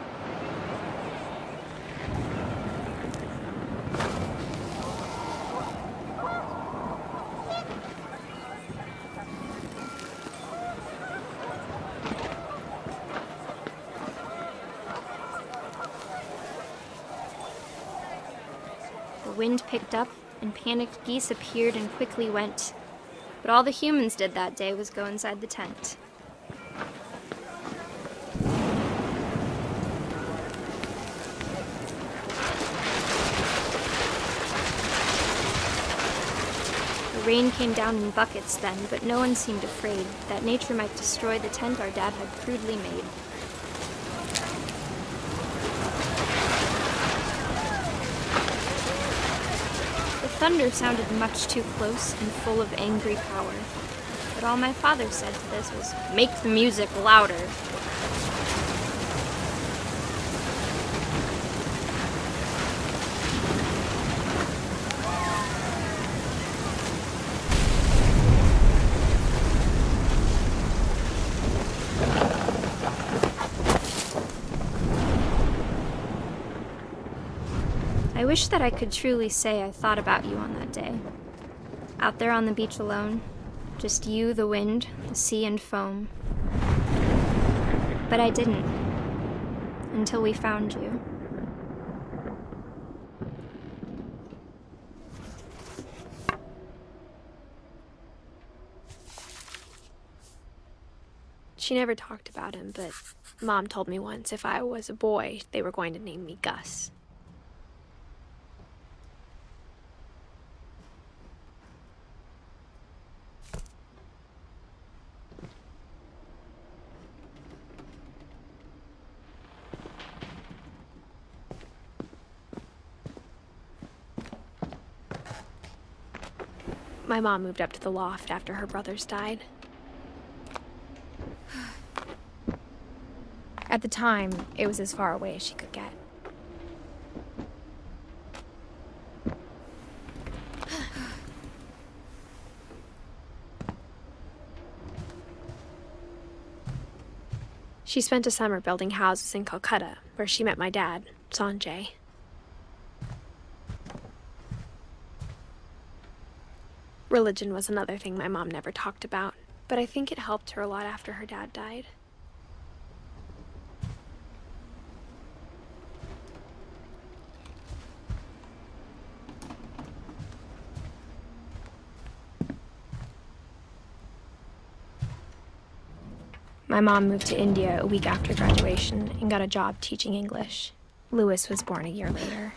The wind picked up, and panicked geese appeared and quickly went. But all the humans did that day was go inside the tent. The rain came down in buckets then, but no one seemed afraid that nature might destroy the tent our dad had crudely made. The thunder sounded much too close and full of angry power, but all my father said to this was, "Make the music louder." I wish that I could truly say I thought about you on that day. Out there on the beach alone, just you, the wind, the sea, and foam. But I didn't, until we found you. She never talked about him, but Mom told me once if I was a boy, they were going to name me Gus. My mom moved up to the loft after her brothers died. At the time, it was as far away as she could get. She spent a summer building houses in Calcutta, where she met my dad, Sanjay. Religion was another thing my mom never talked about, but I think it helped her a lot after her dad died. My mom moved to India a week after graduation and got a job teaching English. Louis was born a year later.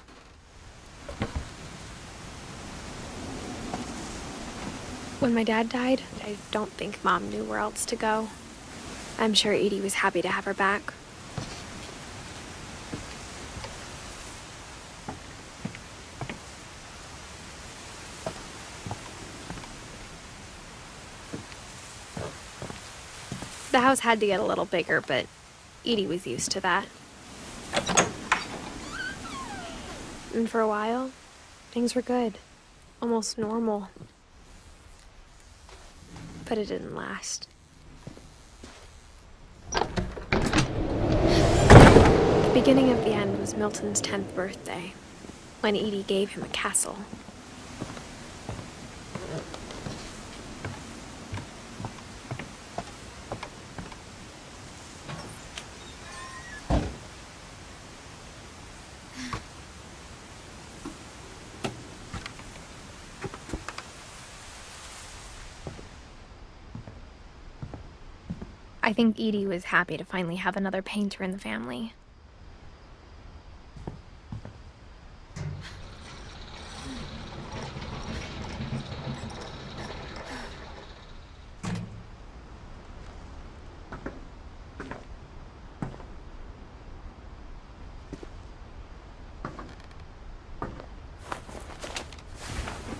When my dad died, I don't think Mom knew where else to go. I'm sure Edie was happy to have her back. The house had to get a little bigger, but Edie was used to that. And for a while, things were good. Almost normal. But it didn't last. The beginning of the end was Milton's tenth birthday, when Edie gave him a castle. I think Edie was happy to finally have another painter in the family.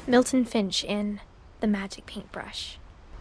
Milton Finch in The Magic Paintbrush.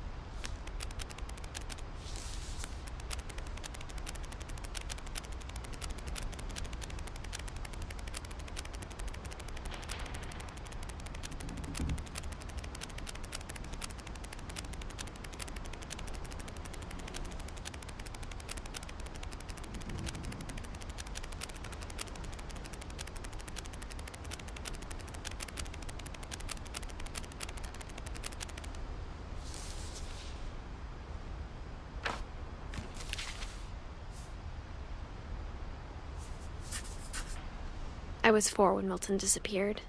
I was four when Milton disappeared.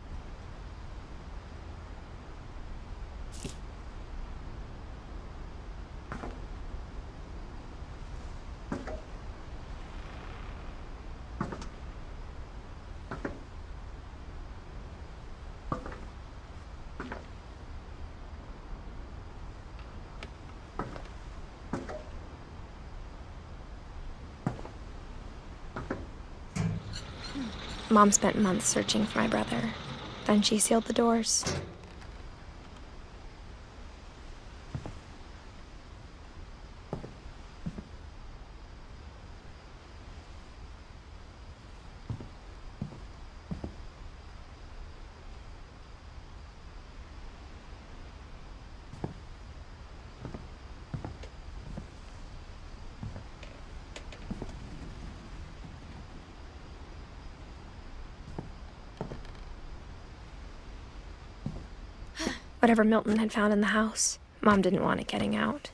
Mom spent months searching for my brother. Then she sealed the doors. Whatever Milton had found in the house, Mom didn't want it getting out.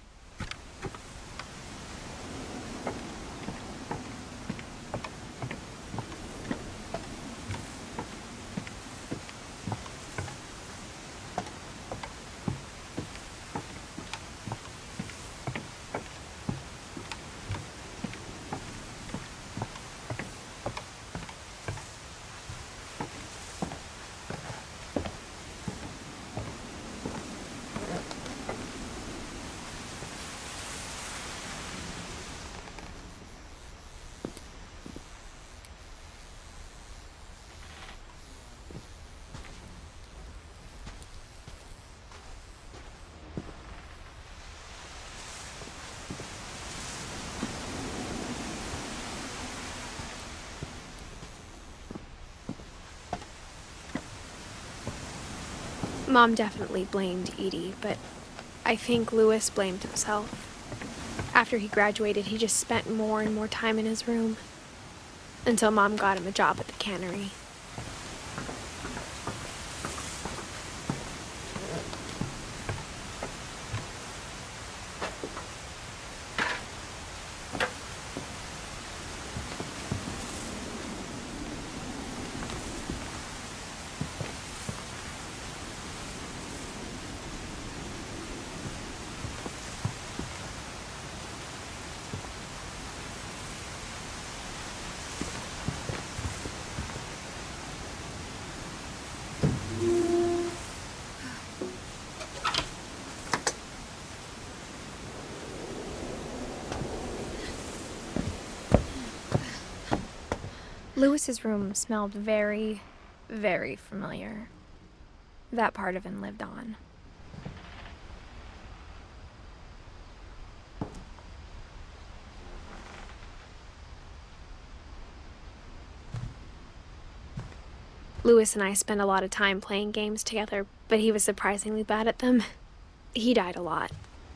Mom definitely blamed Edie, but I think Louis blamed himself. After he graduated, he just spent more and more time in his room, until Mom got him a job at the cannery. Louis's room smelled very, very familiar. That part of him lived on. Louis and I spent a lot of time playing games together, but he was surprisingly bad at them. He died a lot.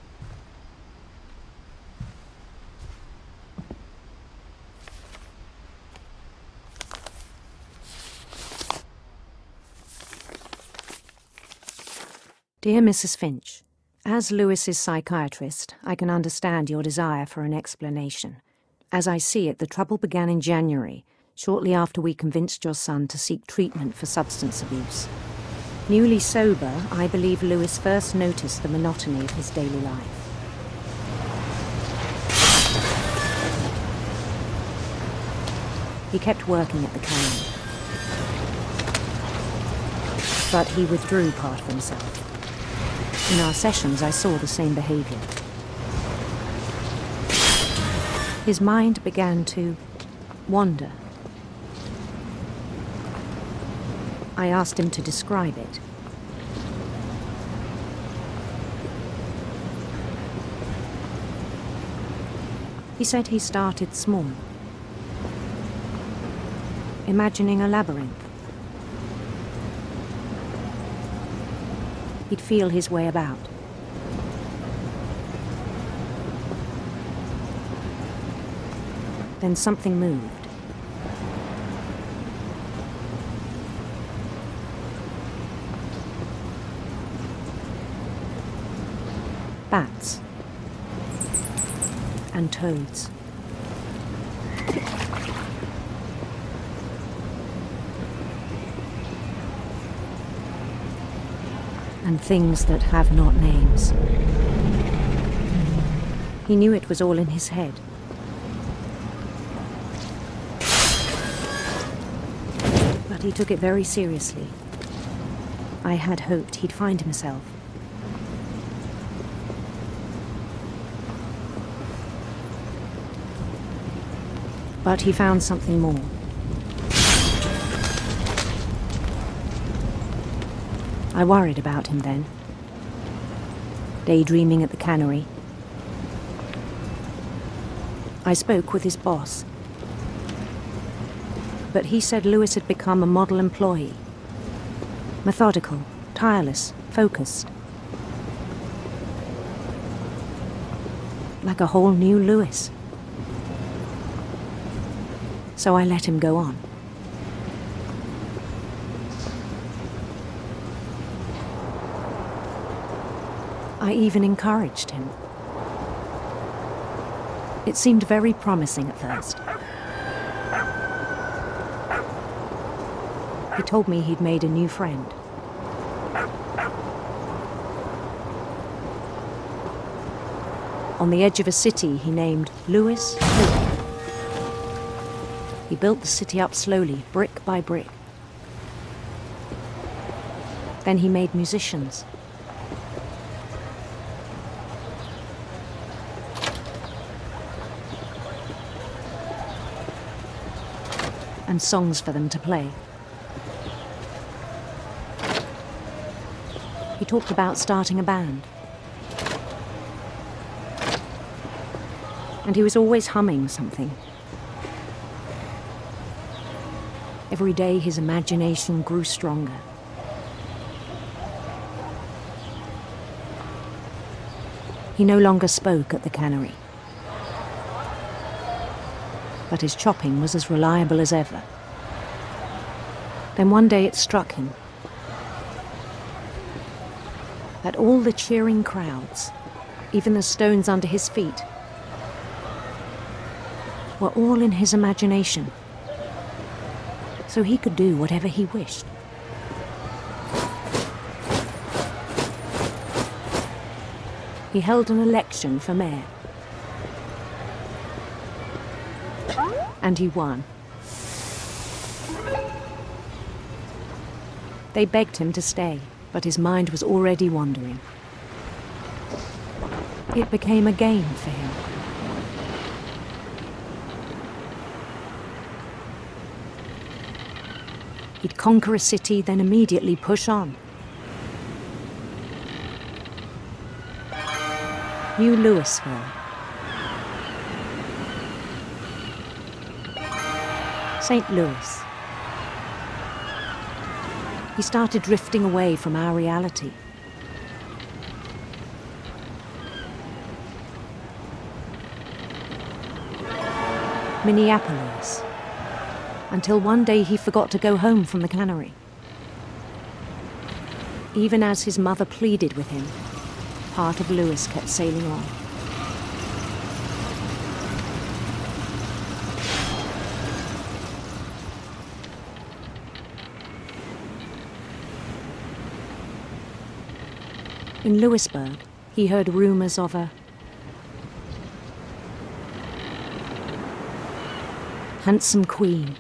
Dear Missus Finch, as Louis's psychiatrist, I can understand your desire for an explanation. As I see it, the trouble began in January, shortly after we convinced your son to seek treatment for substance abuse. Newly sober, I believe Louis first noticed the monotony of his daily life. He kept working at the cannery, but he withdrew part of himself. In our sessions, I saw the same behavior. His mind began to wander. I asked him to describe it. He said he started small, imagining a labyrinth. He'd feel his way about. Then something moved. Bats and toads. And things that have not names. He knew it was all in his head. But he took it very seriously. I had hoped he'd find himself. But he found something more. I worried about him then, daydreaming at the cannery. I spoke with his boss, but he said Lewis had become a model employee. Methodical, tireless, focused. Like a whole new Lewis. So I let him go on. I even encouraged him. It seemed very promising at first. He told me he'd made a new friend. On the edge of a city he named Lewis Hope. He built the city up slowly, brick by brick. Then he made musicians. And songs for them to play. He talked about starting a band. And he was always humming something. Every day his imagination grew stronger. He no longer spoke at the cannery. But his chopping was as reliable as ever. Then one day it struck him that all the cheering crowds, even the stones under his feet, were all in his imagination. So he could do whatever he wished. He held an election for mayor. And he won. They begged him to stay, but his mind was already wandering. It became a game for him. He'd conquer a city, then immediately push on. New Louisville. Saint Louis. He started drifting away from our reality. Minneapolis. Until one day he forgot to go home from the cannery. Even as his mother pleaded with him, part of Lewis kept sailing on. In Lewisburg, he heard rumors of a handsome queen.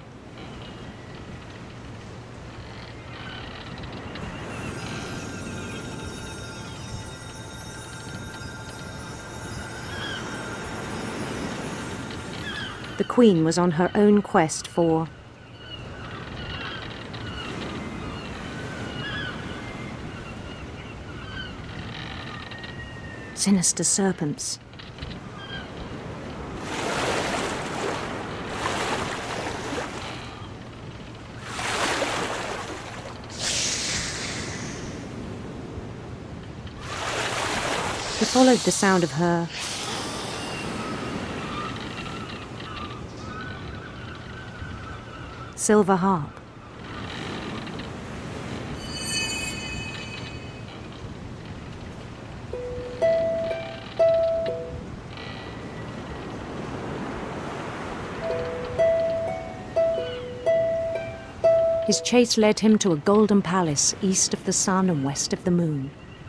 The queen was on her own quest for sinister serpents. He followed the sound of her silver harp. His chase led him to a golden palace east of the sun and west of the moon.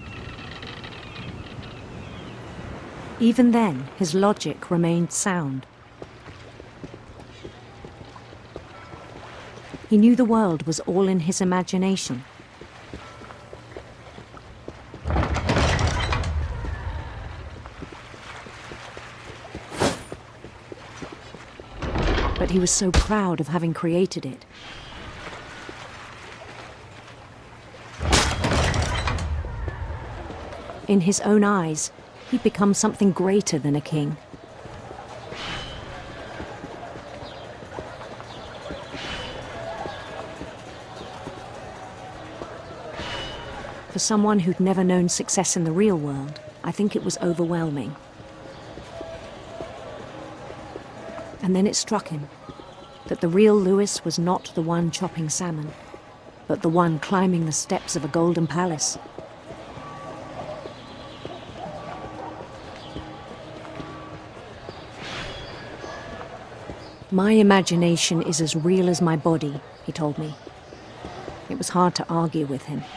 Even then, his logic remained sound. He knew the world was all in his imagination. But he was so proud of having created it. In his own eyes, he'd become something greater than a king. For someone who'd never known success in the real world, I think it was overwhelming. And then it struck him that the real Lewis was not the one chopping salmon, but the one climbing the steps of a golden palace. My imagination is as real as my body, he told me. It was hard to argue with him.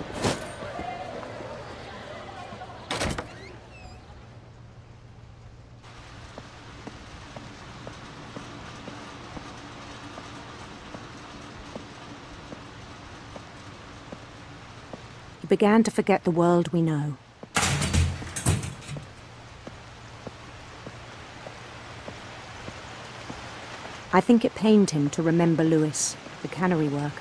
He began to forget the world we know. I think it pained him to remember Lewis, the cannery worker.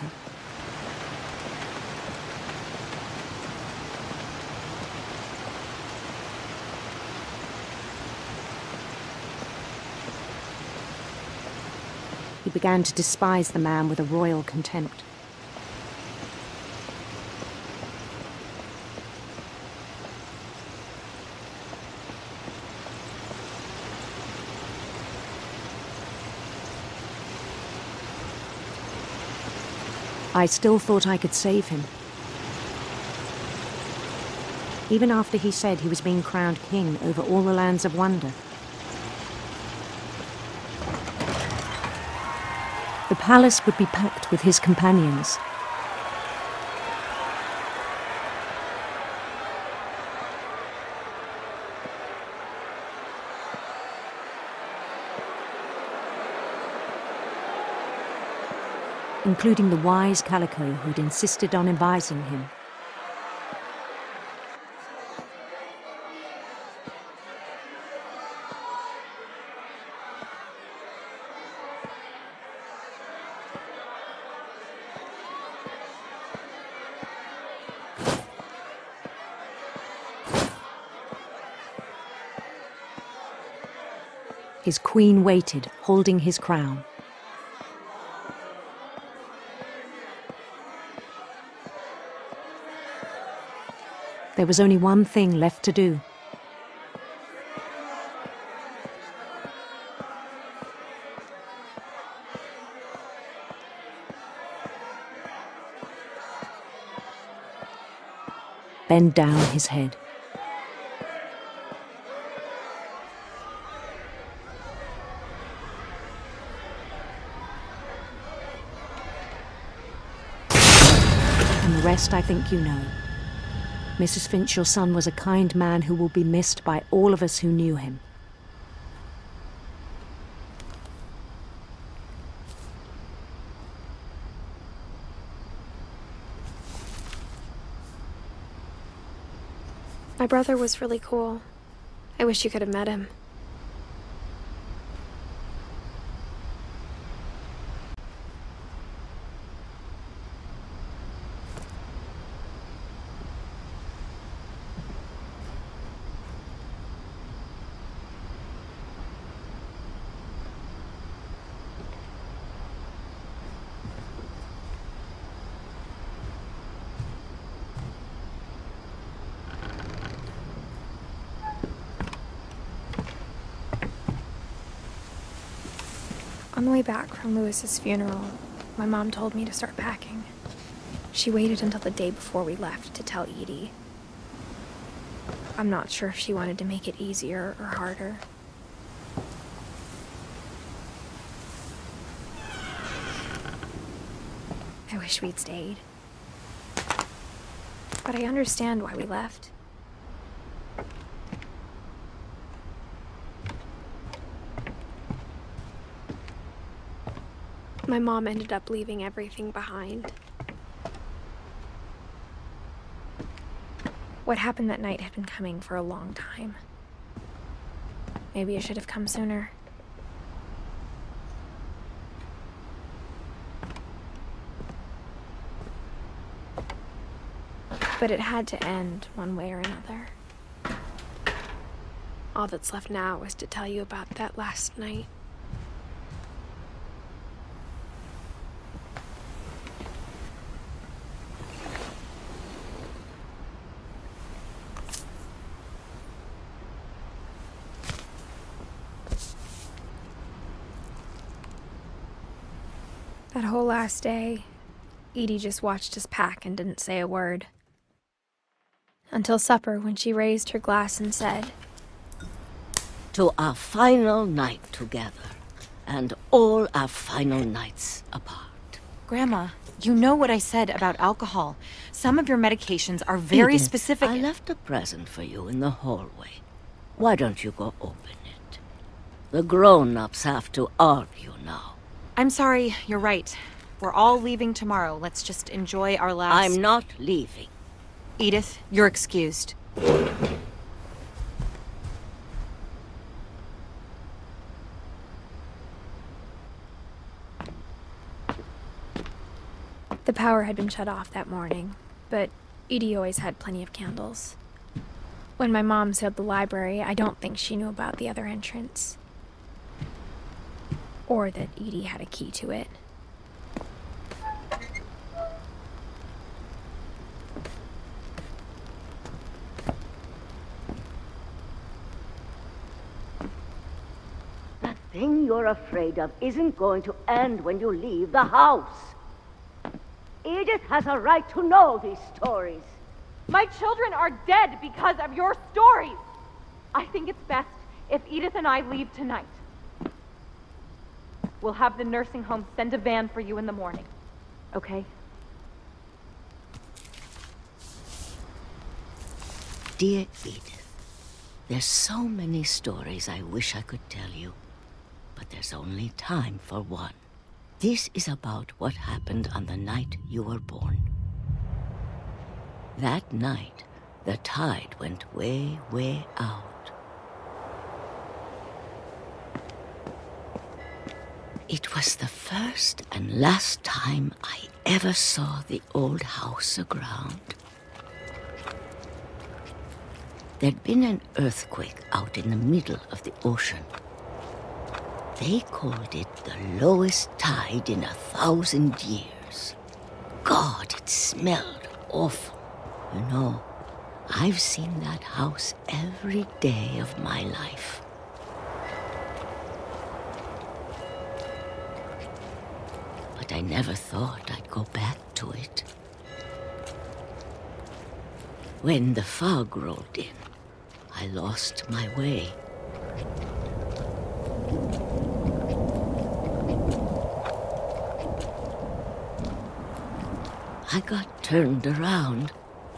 He began to despise the man with a royal contempt. I still thought I could save him. Even after he said he was being crowned king over all the lands of wonder. The palace would be packed with his companions. Including the wise Calico who'd insisted on advising him. His queen waited, holding his crown. There was only one thing left to do. Bend down his head. And the rest I think you know. Missus Finch, your son was a kind man who will be missed by all of us who knew him. My brother was really cool. I wish you could have met him. On the way back from Lewis's funeral, my mom told me to start packing. She waited until the day before we left to tell Edie. I'm not sure if she wanted to make it easier or harder. I wish we'd stayed. But I understand why we left. My mom ended up leaving everything behind. What happened that night had been coming for a long time. Maybe it should have come sooner. But it had to end one way or another. All that's left now is to tell you about that last night. That whole last day, Edie just watched us pack and didn't say a word. Until supper, when she raised her glass and said, "To our final night together, and all our final nights apart." Grandma, you know what I said about alcohol. Some of your medications are very Edith, specific. I left a present for you in the hallway. Why don't you go open it? The grown-ups have to argue now. I'm sorry, you're right. We're all leaving tomorrow. Let's just enjoy our last... I'm not leaving. Edith, you're excused. The power had been shut off that morning, but Edie always had plenty of candles. When my mom sealed the library, I don't think she knew about the other entrance. Or that Edie had a key to it. That thing you're afraid of isn't going to end when you leave the house. Edith has a right to know these stories. My children are dead because of your stories. I think it's best if Edith and I leave tonight. We'll have the nursing home send a van for you in the morning, okay? Dear Edith, there's so many stories I wish I could tell you, but there's only time for one. This is about what happened on the night you were born. That night, the tide went way, way out. It was the first and last time I ever saw the old house aground. There'd been an earthquake out in the middle of the ocean. They called it the lowest tide in a thousand years. God, it smelled awful. You know, I've seen that house every day of my life. But I never thought I'd go back to it. When the fog rolled in, I lost my way. I got turned around.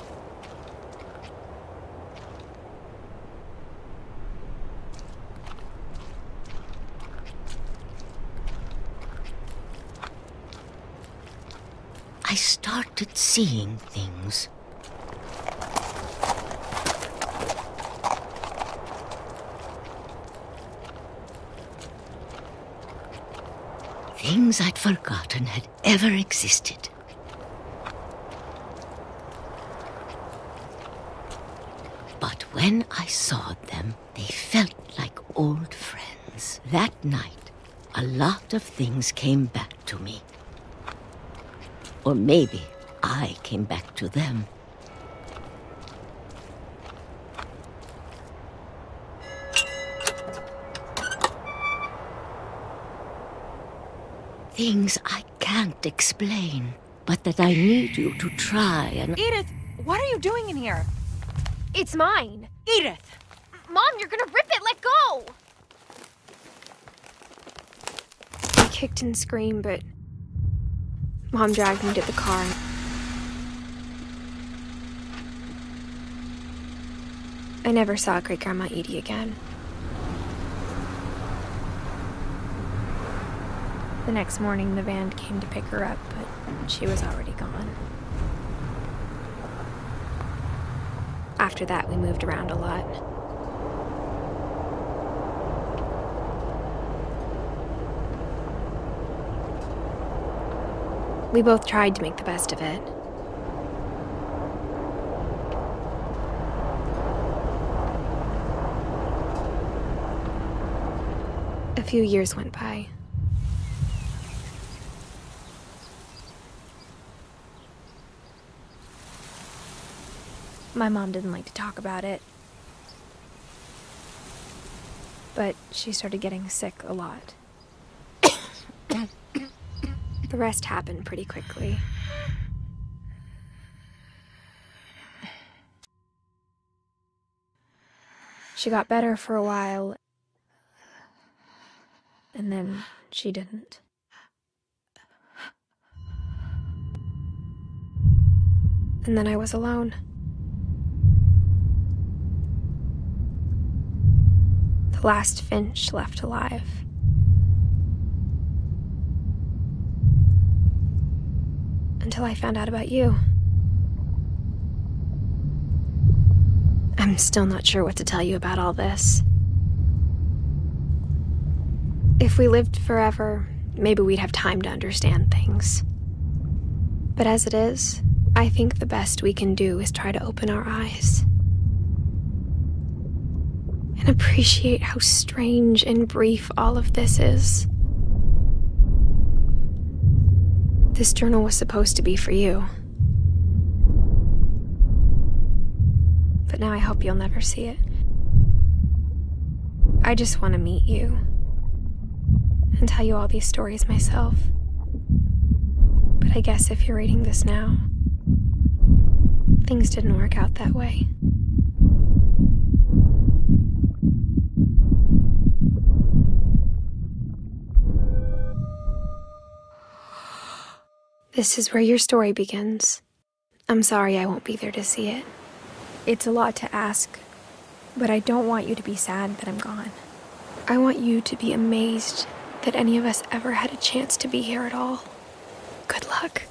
I started seeing things. Things I'd forgotten had ever existed. But when I saw them, they felt like old friends. That night, a lot of things came back to me. Or maybe I came back to them. things I can't explain, but that I need you to try and... Edith, what are you doing in here? It's mine. Edith! Mom, you're gonna rip it! Let go! I kicked and screamed, but Mom dragged me to the car. I never saw Great-Grandma Edie again. The next morning, the van came to pick her up, but she was already gone. After that, we moved around a lot. We both tried to make the best of it. A few years went by. My mom didn't like to talk about it, but she started getting sick a lot. The rest happened pretty quickly. She got better for a while, and then she didn't. And then I was alone. The last Finch left alive. Until I found out about you. I'm still not sure what to tell you about all this. If we lived forever, maybe we'd have time to understand things. But as it is, I think the best we can do is try to open our eyes. And appreciate how strange and brief all of this is. This journal was supposed to be for you. But now I hope you'll never see it. I just want to meet you and tell you all these stories myself. But I guess if you're reading this now, things didn't work out that way. This is where your story begins. I'm sorry I won't be there to see it. It's a lot to ask, but I don't want you to be sad that I'm gone. I want you to be amazed that any of us ever had a chance to be here at all. Good luck.